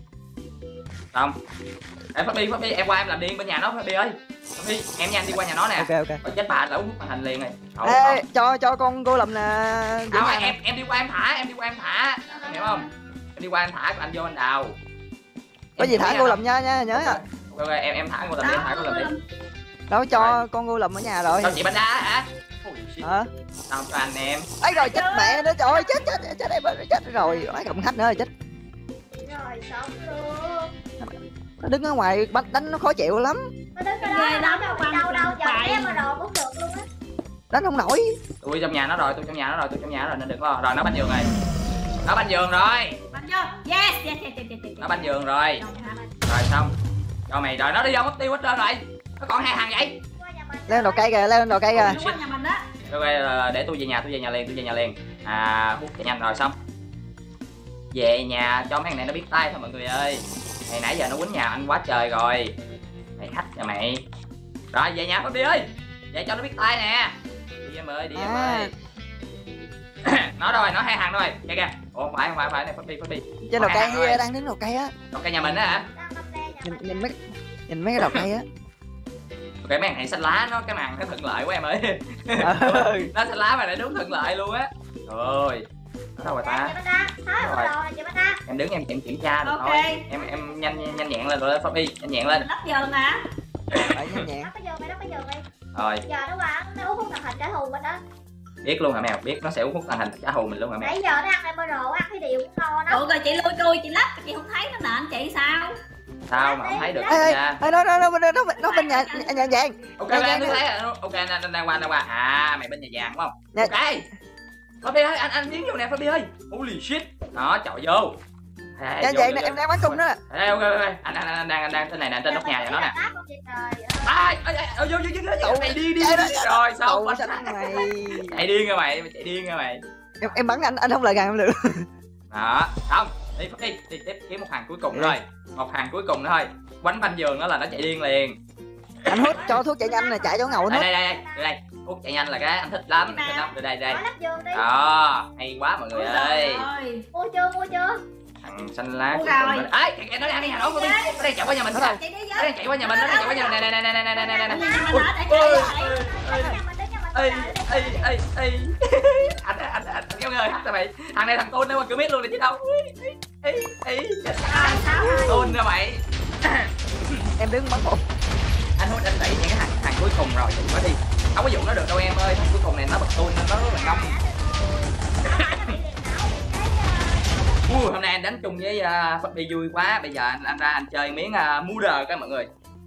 Xong. Em Pháp đi, Pháp đi, em qua em làm điên bên nhà nó Pháp đi ơi. Pháp đi, em nhanh đi qua nhà nó nè. Ok ok. Rồi chết bà, lỡ hút màn hình liền rồi. Thôi, Ê, thôi. cho cho con cô làm nè. Đâu, em em đi qua em thả, em đi qua em thả. Em hiểu không? Em đi qua em thả, anh vô anh đào. Có gì thả cô làm nha nha, nhớ à. Ok, em em thả cô làm đi, em thả cô làm đi. Đâu cho con cô làm ở nhà rồi. Sao chị bánh đá hả? Holy shit. Hả? Sao cho anh em? Ấy rồi chết mẹ nó, trời ơi, chết chết chết em ơi, chết rồi, phải cầm khách nữa rồi chết. Rồi xong luôn. Nó đứng ở ngoài đánh, đánh nó khó chịu lắm. Nó đứng ở đó, đâu đâu đâu đâu giờ Emerald cũng được luôn á. Đánh không nổi. Tôi trong nhà nó rồi, tôi trong nhà nó rồi, tôi trong nhà nó rồi nên đừng lo. Rồi nó banh giường rồi. Nó banh giường rồi. Banh vô. Yes, yes, yes, yes, yes. Nó banh giường rồi. Rồi xong. Cho mày rồi nó đi đâu mất tiêu hết trơn rồi. Nó còn hai thằng vậy. Lên đầu cây kìa, lên đầu cây kìa. Qua nhà mình đó. Ok, để tôi về nhà, tôi về nhà liền, tôi về nhà liền. À, hút chạy nhanh rồi xong. Về nhà cho mấy thằng này nó biết tay thôi mọi người ơi. Ngày nãy giờ nó quýnh nhà anh quá trời rồi. Mày khách nha mày. Rồi về nhà Pháp đi ơi. Về cho nó biết tay nè. Đi em ơi, đi em ơi. Nó rồi, nó hai thằng rồi. Kìa kìa. Ủa không phải, không phải, không phải này, Pháp đi, Pháp đi. Trên đầu cây đang đứng đầu cây á. Đầu cây nhà mình á hả? Nhìn nhìn mấy nhìn mấy cái đầu cây á. Ok mấy thằng này xanh lá nó cái màn nó thuận lợi quá em ơi. Nó xanh lá mà lại đúng thuận lợi luôn á. Rồi. Nó đâu rồi ta? Em đứng em em kiểm tra được Ok. thôi. Em em nhanh nhanh nhẹn lên rồi Pháp đi, nhanh nhẹn lên. Lắp giờ nè. Phải nhanh nhẹn. Rồi, Giờ nó qua nó uống màn hình trả thù mình đó. biết luôn hả mèo, biết nó sẽ uống hút màn hình trả thù mình luôn hả mèo. Nãy giờ nó ăn Emerald, ăn cái điều cũng ngon đó. Ủa rồi chị lôi tôi chị lắp chị không thấy nó nè anh chị sao? Sao mà không thấy được Ê ê, nha. ê, nó nó nó nó nó nó bên nhà nhà vàng. Ok Nhà anh vàng đứng nè. thấy rồi. Ok anh anh đang qua đang qua. À mày bên nhà vàng đúng không? Dạ. Ok. Pháp đi ơi, anh anh biến vô nè Pháp đi ơi. Holy shit. Đó, chọi vô. Ê, Nhà vô, vàng vô, nè, vô. em đang bắn cung đó. Ê, ok ok. Anh anh anh đang anh đang trên này nè, trên nóc nhà cho nó nè. Ai ai ai vô vô vô vô mày đi đi. Chạy đó, Rồi xong. Tụi Bắt- xanh mày. Chạy điên rồi mày, mày chạy điên rồi mày. Em em bắn anh anh không lại gần em được. Đó, xong. Đi Pháp đi, đi tiếp kiếm một hàng cuối cùng rồi. Một hàng cuối cùng nữa thôi. Quánh banh giường đó là nó chạy điên liền. Anh hút cho thuốc chạy nhanh này, chạy chỗ ngầu Đây nó. đây đây đây đây. Hút chạy nhanh là cái anh thích lắm, thích lắm. Đây đây đây. Lắp giường đi. Đó, hay quá mọi người ơi. Rồi. Mua chưa, mua chưa? Thằng xanh lá Mua cuối cùng rồi. đó. Ấy, kìa, kìa, nó đang đi Hà Nội đi. Nó đang chạy qua nhà mình. Nó Chị đi đang chạy qua nhà mình, nó đang chạy qua nhà mình. Này này này này này này này này. Nhà mình Ui, ở để ui, chạy ui, ui. Nhà mình đến nhà mình. Ê, ê, ê, ê. Anh anh anh anh kéo người hát ra mày. Thằng này thằng Tôn nó qua cửa biết luôn này chứ đâu. Ê, ê, chết. Tôn ra mày. Em đứng bắn một. Anh hút anh đẩy những cái hàng hàng cuối cùng rồi, đừng có đi. Không có vụ nó được đâu em ơi, thằng cuối cùng này nó bật Tôn nên nó rất là ngông. Ui, hôm nay anh đánh chung với uh, Pháp đi vui quá. Bây giờ anh, anh ra anh chơi miếng uh, mua đờ coi mọi người.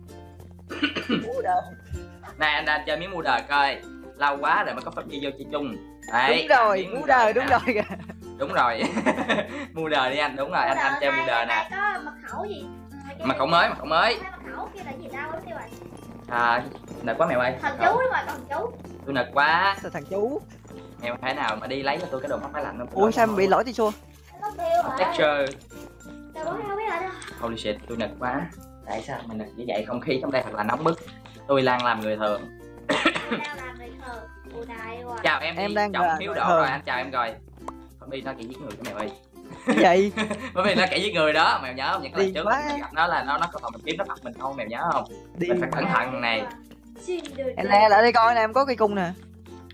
Này anh ra chơi miếng mua đờ coi. Lâu quá rồi mới có Pháp đi vô chơi chung. Đấy, Đúng rồi, miếng mũ đời, đúng rồi kìa. Đúng rồi. Mua đờ đi anh, đúng rồi, anh anh chơi mua đờ nè. Có mật khẩu gì? Mật khẩu mới, mật khẩu mới. Mật khẩu kia là gì đâu đúng rồi. À, nực quá mèo ơi. Thần chú đúng rồi, thần chú. Tôi nực quá. Sao thằng chú. Mèo thế nào mà đi lấy cho tôi cái đồ hot máy lạnh không? Ui sao em bị lỗi thì xua. Nó kêu hả? Texture. Đâu có đâu biết ở đâu. Holy shit, tôi nực quá. Tại sao mình nực như vậy? Không khí trong đây thật là nóng bức. Tôi đang làm người thường. Đang làm người thờ. Ủa đại rồi. Chào em, Em đi đang trọng là hiếu người độ thường. rồi, anh chào em rồi. Không đi nó kẻ giết người của mèo ơi. Vậy Bởi vì nó kẻ giết người đó, mèo nhớ không? Những lần Đi trước quá. mình gặp nó là nó nó có còn mình kiếm nó bắt mình không, mèo nhớ không? đi. Mình phải cẩn thận này. Xin được. Em nè lại đây coi nè, em có cây cung nè.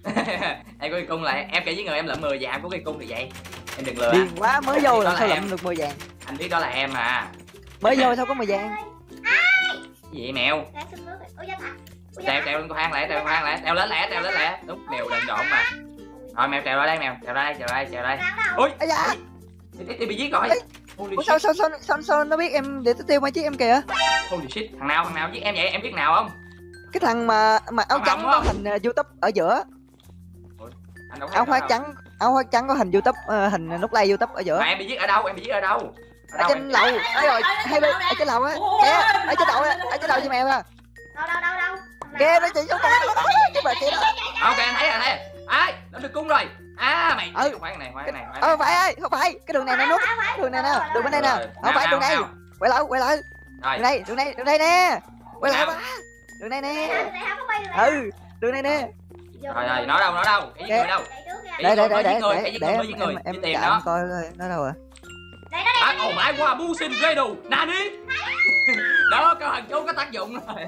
Em có cây cung lại, em kể với người em lượm mười vàng của cây cung thì vậy. Em đừng lừa. Điên quá, mới vô Đó là là sao em. lụm được mười vàng. Anh biết đó là em mà. Mới vô sao có mười vàng. Cái gì vậy mèo? Đang xuống nước rồi. Ôi da thật. Ôi da Trèo thật. trèo lên con hang lẻ, trèo con hang lẻ, trèo lên lẻ, trèo lên lẻ. Đúng, mèo đần độn mà. Rồi mèo trèo ra đây mèo, trèo ra đây, trèo ra đây, trèo ra đây. Rắn đâu? Ui, Ây da. Tiếp tiếp bị giết rồi. Ê. Holy Ủa, sao, shit, sao, sao, sao, sao nó biết em để tiêu mai chiếc em kìa. holy shit. Thằng nào, thằng nào giết em vậy? Em biết nào không? Cái thằng mà mà áo Thằng trắng Hồng có không? hình uh, YouTube ở giữa. Anh đâu Áo khoác trắng, áo khoác trắng có hình YouTube, uh, hình nút like YouTube ở giữa. Mà em bị giết ở đâu? Em bị giết ở đâu? Ở Ở đâu trên em? lầu, ấy rồi, hai bên, ở trên lầu á. Kìa, ở trên đầu á, ở trên đầu chị mèo à. Đâu đâu đâu đâu. Thằng nào? Kìa, nó chỉ xuống đó, cái bà kia đó. Ok, anh thấy rồi, thấy rồi. Ai, nó được cung rồi. À, mày. Ừ. Khoan cái này, khoan cái này, khoan cái Ờ, này. phải ơi, không phải, cái đường này nó nút. Phải, phải, Đường này nè, phải, đường bên đây phải. nè. Rồi, Không phải nào, đường này. nào, Quay lại, quay lại. Rồi. Đường này, đường này, đường này nè. Quay lại Nào. ba. Đường này Đường này nè. hả? Đường này hả? Có bay đường này hả? Ừ, đường này nè. Rồi rồi, nó đâu, nó đâu? Cái giết người đâu? Chạy trước nha. Để, Để để, để để, để người, để cái để giết người, em cái giết người, em đi em tìm chạy nó. em coi coi nó đâu rồi. Đây nó đây. À, oh my god, Musin Redo. Nani? Đó, cái thằng chú có tác dụng rồi.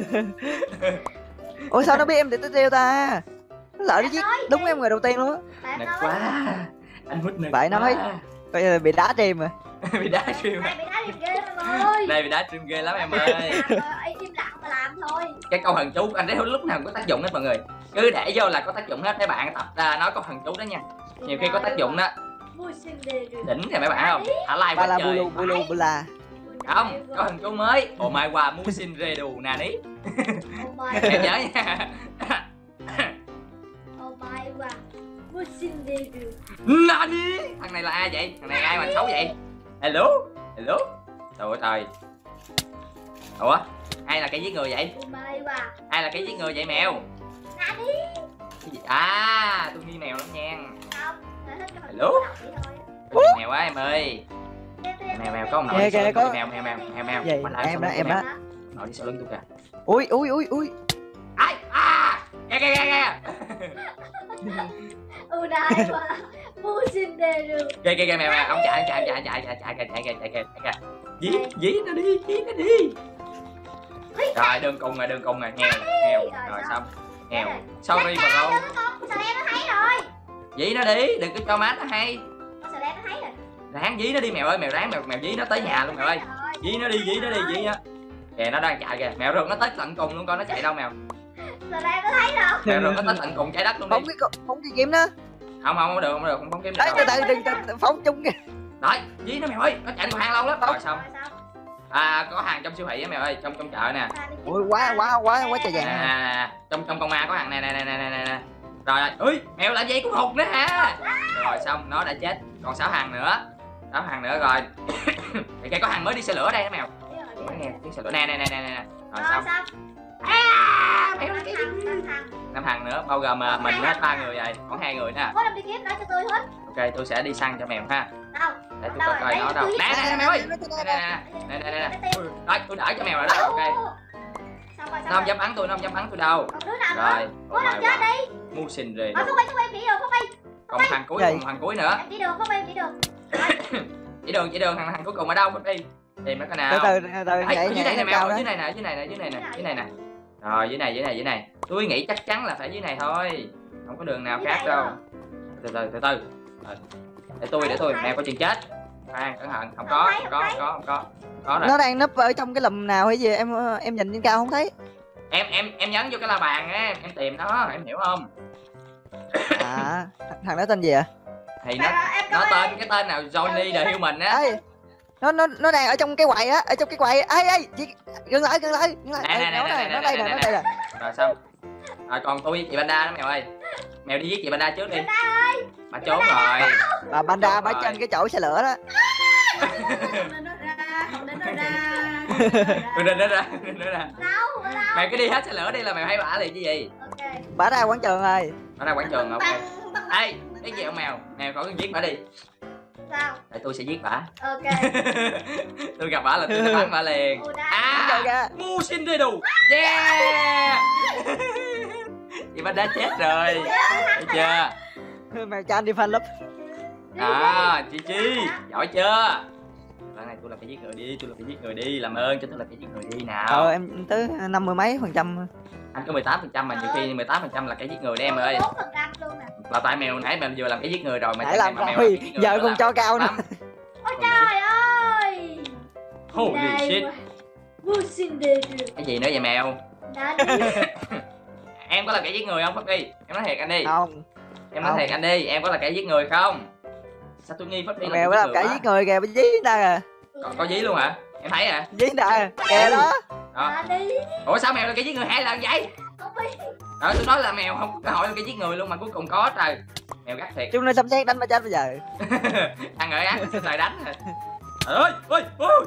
Ủa sao nó biết em để tới tiêu ta? Nó lỡ nó giết đúng em người đầu tiên luôn á. Tại Nực nói. quá. Anh Hút nực. Vậy nói. quá. Coi như là bị đá tim rồi. Bị đá stream. Này bị đá điên ghê em ơi. Đây bị đá stream ghê lắm em ơi. Làm, ờ, im lặng mà làm thôi. Cái câu thần chú anh thấy lúc nào cũng có tác dụng hết mọi người. Cứ để vô là có tác dụng hết, mấy bạn tập ra nói có thần chú đó nha. Nhiều khi có tác dụng đó. Vui xinh đề rồi. Đỉnh rồi mấy bạn không? Thả like Ba quá la trời. bulu bulu bula. Không, có thần chú mới. Oh my god, Musin Redo Nani. Oh my Em nhớ nha. Oh my god. Vui xinh đề rồi. Nani? Thằng này là ai vậy? Thằng này ai mà xấu vậy? Hello? Hello? Trời ơi trời. Ủa? Ai là cái giết người vậy? Oh my god. Ai là cái giết người vậy mèo? Nani? Cái gì? À, tôi nghi mèo lắm nha. Không, nó thích cái phần Hello? đọc vậy thôi. Tôi nghi mèo quá em ơi. Mèo mèo có ông nội Kìa, đi sau kìa, lưng có- tôi, mèo mèo mèo mèo mèo. Gì? Quay lại Em sau đó, lưng em tôi, đó. mèo. Ông nội đi sau lưng tôi kìa. Ui ui ui ui. Ai? À! Kìa kìa kìa kìa. Ừ này mà. Vui xinh đề rồi. Kìa kìa kìa mèo mèo, ông chạy chạy chạy chạy chạy chạy chạy chạy chạy chạy chạy chạy kìa. Dí dí nó đi, dí nó đi. Rồi đường cùng rồi, đường cùng rồi, nghèo nghèo. Rồi xong. Nghèo. Sorry bà con. Con sờ lem nó thấy rồi. Dí nó đi, đừng có cho má nó hay. Con sờ lem nó thấy rồi. Ráng dí nó đi mèo ơi, mèo ráng mèo mèo dí nó tới nhà luôn mèo ơi. Dí nó đi, dí nó đi, dí nó. Kìa nó đang chạy kìa, mèo rừng nó tới tận cùng luôn, coi nó chạy đâu mèo. Sờ lem nó thấy rồi. Mèo rừng nó tới tận cùng trái đất luôn đi. Phóng cái con- phóng cái kiếm đó. Không không không được, không được, không phóng kiếm được. Đấy từ từ đừng từ- phóng chung kìa. Đấy, dí nó mèo ơi, nó chạy qua hàng lâu lắm. Rồi xong. Rồi xong. À có hàng trong siêu thị á mèo ơi, trong trong chợ nè. Ui quá quá quá quá trời Nè, vàng. nè, nè, trong trong con ma có hàng nè nè nè nè nè nè. Rồi, ui, mèo làm gì cũng hụt nữa hả? Rồi xong, nó đã chết. Còn sáu hàng nữa. sáu hàng nữa rồi. Thì cái có hàng mới đi xe lửa đây hả mèo? Mới nghe tiếng xe lửa nè nè nè nè nè. Rồi xong. À, mèo nó cái năm hàng nữa, bao gồm à, mình hết ba người rồi, còn hai người nè. Có năm đi kiếm nói cho tôi hết. Ok, tôi sẽ đi săn cho mèo ha. Đâu? Để tôi Đâu coi rồi? coi nó đâu. Đây, Nè nè nè mèo ơi. Nè nè nè Đây, nè nè nè. đây, Ui, Đấy, tôi đỡ cho mèo rồi đó. Ok. Xong rồi, Nó xong không rồi. dám bắn tôi, nó không dám bắn tôi đâu. Còn đứa nào nữa? Rồi. Có năm chết đi. Mu xin rề. Ờ, không bay, không bay, đi đường, không bay. Còn thằng cuối, Gì? còn thằng cuối nữa. Em đi đường, không bay, đi đường. Chỉ đường, chỉ đường, thằng thằng cuối cùng ở đâu? Đi. Tìm nó cái nào. Từ từ từ từ Đấy, nhảy ở dưới này nè nhảy mèo, cao ở đó. dưới này nè, dưới này nè, dưới này nè, dưới này nè. Rồi, dưới này, dưới này, dưới này. Tôi nghĩ chắc chắn là phải dưới này thôi. Không có đường nào khác đâu. Từ từ, từ từ. Rồi. Để tôi, để tôi, mèo có chừng chết. Khoan, cẩn thận, không có, không có, không có, không có. Có rồi. Nó đang núp ở trong cái lùm nào hay gì em em nhìn trên cao không thấy. Em em em nhấn vô cái la bàn á, em tìm nó, em hiểu không? À thằng đó tên gì ạ? Thì nó nó tên cái tên nào Johnny the Human á. Ê nó nó nó đang ở trong cái quầy á, ở trong cái quầy. Ê ê chị dừng lại dừng lại dừng lại. Nè, nè, Ê, nó nè, này nè, nó nè, đây nè, nè nè, nó đây nè. Rồi xong. Rồi còn tôi với chị Panda đó mèo ơi. Mèo đi giết chị Panda trước đi. Bà trốn rồi. Bà Panda Đúng bà rồi. trên cái chỗ xe lửa đó. Không đến nó ra, không đến nó ra. Tôi định nó ra, định nó ra. Đâu, ở đâu? Mày cứ đi hết xe lửa đi là mày hay bả liền chứ gì. Ok. Bà ra quảng trường rồi. Nó ra quảng trường ok. Băng, băng, Ê, cái gì ông mèo? Mèo khỏi cần giết bả đi. Sao? Để tôi sẽ giết bả. Ok. Tôi gặp bả là tôi sẽ bắn bả liền. Ủa, đã. Quảng trường À, kìa. Mu xin đi đủ. Yeah. Chị Panda chết rồi. Thấy chưa? Mèo cho anh đi fan lớp. À, Chi Chi, giỏi chưa? lần này tôi là cái giết người đi, tôi là cái giết người đi, làm ơn cho tôi là cái giết người đi nào. Ờ em tới năm mươi mấy phần trăm. Anh có mười tám phần trăm mà nhiều khi mười tám phần trăm là cái giết người đấy em ơi. bốn phần trăm luôn nè. Là tại mèo nãy mèo vừa làm cái giết người rồi mà Nãy làm mà mèo rồi, làm cái giết người giờ nữa còn là cho cao nữa. tám. Ôi trời ơi. Holy shit. Vô xin đề được. Cái gì nữa vậy mèo? Đã đi. Em có là kẻ giết người không Pháp đi? Em nói thiệt anh đi. Không, Em nói không. thiệt anh đi, em có là kẻ giết người không? Sao tôi nghi Pháp đi là mèo kẻ làm cả quá? giết người kìa, bị dí người ta kìa. Có, có dí luôn hả? Em thấy hả? Dí người ta kìa, kìa đó. Đó. Đã đi. Ủa sao mèo là kẻ giết người hai lần vậy? Không biết. Đó tôi nói là mèo không có cơ hội là kẻ giết người luôn mà cuối cùng có trời. Mèo gắt thiệt. Chúng nó xăm xét đánh ba chết bây giờ. Thằng ngợi ác sẽ lại đánh rồi. Trời ơi, ôi, ôi.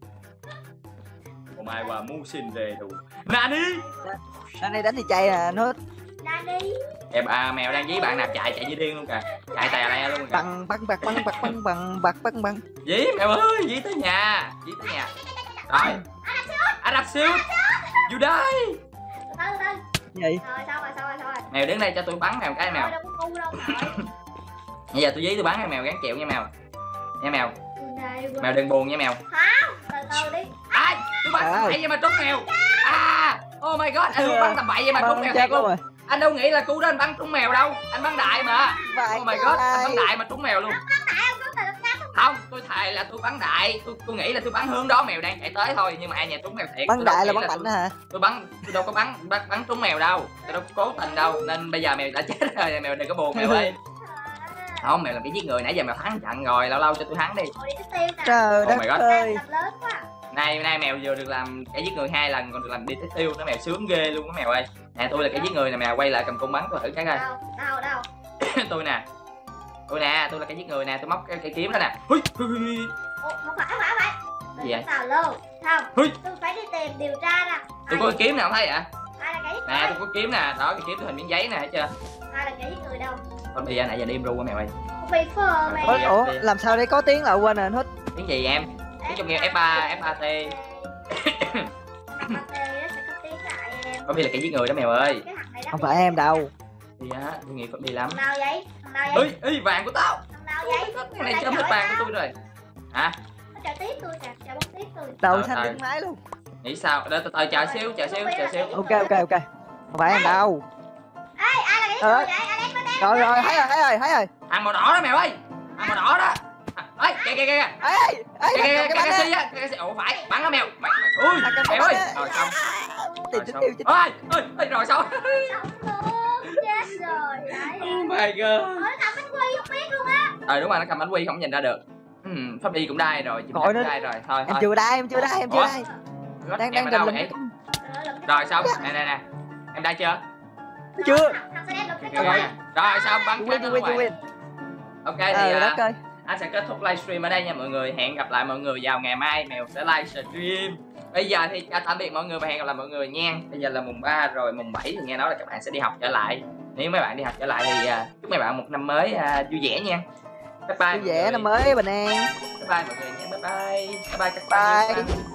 Hôm ai qua mu xin về đủ. Nà đi. Anh đây đánh thì chay à, nó Đã đi. Em à, mèo đang dí bạn nạp chạy chạy như điên luôn kìa. Chạy tè le luôn kìa. bằng bằng bạc bằng bạc bằng bằng bạc bằng bằng. Dí mèo ơi, dí tới nhà, dí tới nhà. Rồi. Ả Rập Xê Út. You die. Từ từ từ. Gì? Rồi xong rồi xong rồi xong rồi. Mèo đứng đây cho tôi bắn mèo cái mèo. Thôi, đâu có ngu đâu rồi. Bây giờ tôi dí tôi bắn cái mèo gắn chịu nha mèo. Nha mèo. Này, Mèo đừng buồn nha mèo. từ từ đi. Ai, tôi bắn tầm bậy vậy mà trúng mèo. À, oh my god, anh bắn tầm bậy vậy mà trúng mèo thiệt luôn. Anh đâu nghĩ là cú đó anh bắn trúng mèo đâu. Anh bắn đại mà. Oh my god, anh bắn đại mà trúng mèo luôn. Không, tôi thề là tôi bắn đại, tôi tôi nghĩ là tôi bắn hướng đó mèo đang chạy tới thôi, nhưng mà ai nhà trúng mèo thiệt. Bắn Tôi đâu đại là nghĩ bắn mạnh tôi, đó hả? tôi bắn, tôi đâu có bắn bắn, bắn trúng mèo đâu, tôi đâu có cố tình đâu, nên bây giờ mèo đã chết rồi, mèo đừng có buồn mèo ơi. Không, mèo làm cái giết người nãy giờ mèo thắng trận rồi, lâu lâu cho tôi thắng đi. Ôi, đi tiêu nè. Trời Oh đất my God. ơi. Tập lớn quá. Nay nay mèo vừa được làm cái giết người hai lần còn được làm đi tới tiêu, nó mèo sướng ghê luôn á mèo ơi. Nè tôi là cái giết người nè mèo, quay lại cầm cung bắn tôi thử cái coi. Đâu, đâu, đâu. Tôi nè. Tôi nè, tôi là cái giết người nè, tôi móc cái cây kiếm đó nè. Hui, hui, hui. Ủa, không phải, không phải, không phải. Gì vậy? Tào lô. Không, Hui. tôi phải đi tìm điều tra ra. Tôi có cái kiếm nào không thấy hả? Ai là kẻ giết Nè, người? tôi có kiếm nè, đó cái kiếm tôi hình miếng giấy nè, thấy chưa? Ai là kẻ giết người đâu? Con đi ra nãy giờ đi im ru quá mèo ơi. Phi phơ mày. Ủa? Ủa, làm sao để có tiếng là quên rồi hết. Tiếng gì em? Tiếng trong game ép ba, ép ba tê. ép ba tê nó sẽ có tiếng lại em. Có biết là cái giết người đó mèo ơi. Cái thằng này nó Không phải em đâu. Thì á, tôi nghĩ phải đi lắm. Thằng nào vậy? Thằng nào vậy? Ơi, ơi vàng của tao. Thằng nào vậy? Cái này chấm hết vàng của tôi rồi. Hả? Nó chờ tiếp tôi kìa, chờ bóng tiếp tôi. Đầu Ờ, xanh ờ. tiếng máy luôn. Nghĩ sao? Đợi từ từ chờ xíu, chờ xíu, chờ xíu. Ok ok ok. Không phải em đâu. Ê, ai là kẻ giết Ờ. người vậy? Ai đem bên đây? Rồi rồi, thấy rồi, thấy rồi, thấy rồi. Thằng màu đỏ đó mèo ơi. Thằng màu đỏ đó. Ơi, kìa kìa kìa. Ê, ê, ê, Kìa kìa cái kìa bánh cái á. xi á, cái xi. Ủa phải, bắn nó mèo. Mày ui, Thằng cầm mèo bánh ơi. á. Rồi xong. Tìm Rồi tiếp xong. tiêu chứ. Ôi, ôi, ôi rồi xong. Xong luôn, chết rồi. Đấy. Oh my god. Ôi, thằng bánh quy không biết luôn á. Ờ đúng rồi, nó cầm bánh quy không nhìn ra được. Ừm, Pháp đi cũng đai rồi, chim Gọi cũng nó- đai rồi. Thôi Em thôi. chưa đai, em chưa đai, em chưa Ủa? đai. Rất Đang em đang ở đâu gần vậy? lùm. Rồi xong, nè nè nè. Em đai chưa? Chưa. Thằng sẽ đem được cái Rồi, công rồi, rồi xong bắn Chưa cái win, nó chưa win, chưa ngoài. win. Ok thì Ờ, à, đất ơi. anh sẽ kết thúc livestream ở đây nha mọi người. Hẹn gặp lại mọi người vào ngày mai mèo sẽ livestream. Bây giờ thì chào tạm biệt mọi người và hẹn gặp lại mọi người nha. Bây giờ là mùng ba rồi, mùng bảy thì nghe nói là các bạn sẽ đi học trở lại. Nếu mấy bạn đi học trở lại thì à, chúc mấy bạn một năm mới à, vui vẻ nha. Bye bye. Vui mọi vẻ người. năm mới bình an. Bye bye mọi người nha. Bye bye. Bye bye các bạn. Bye.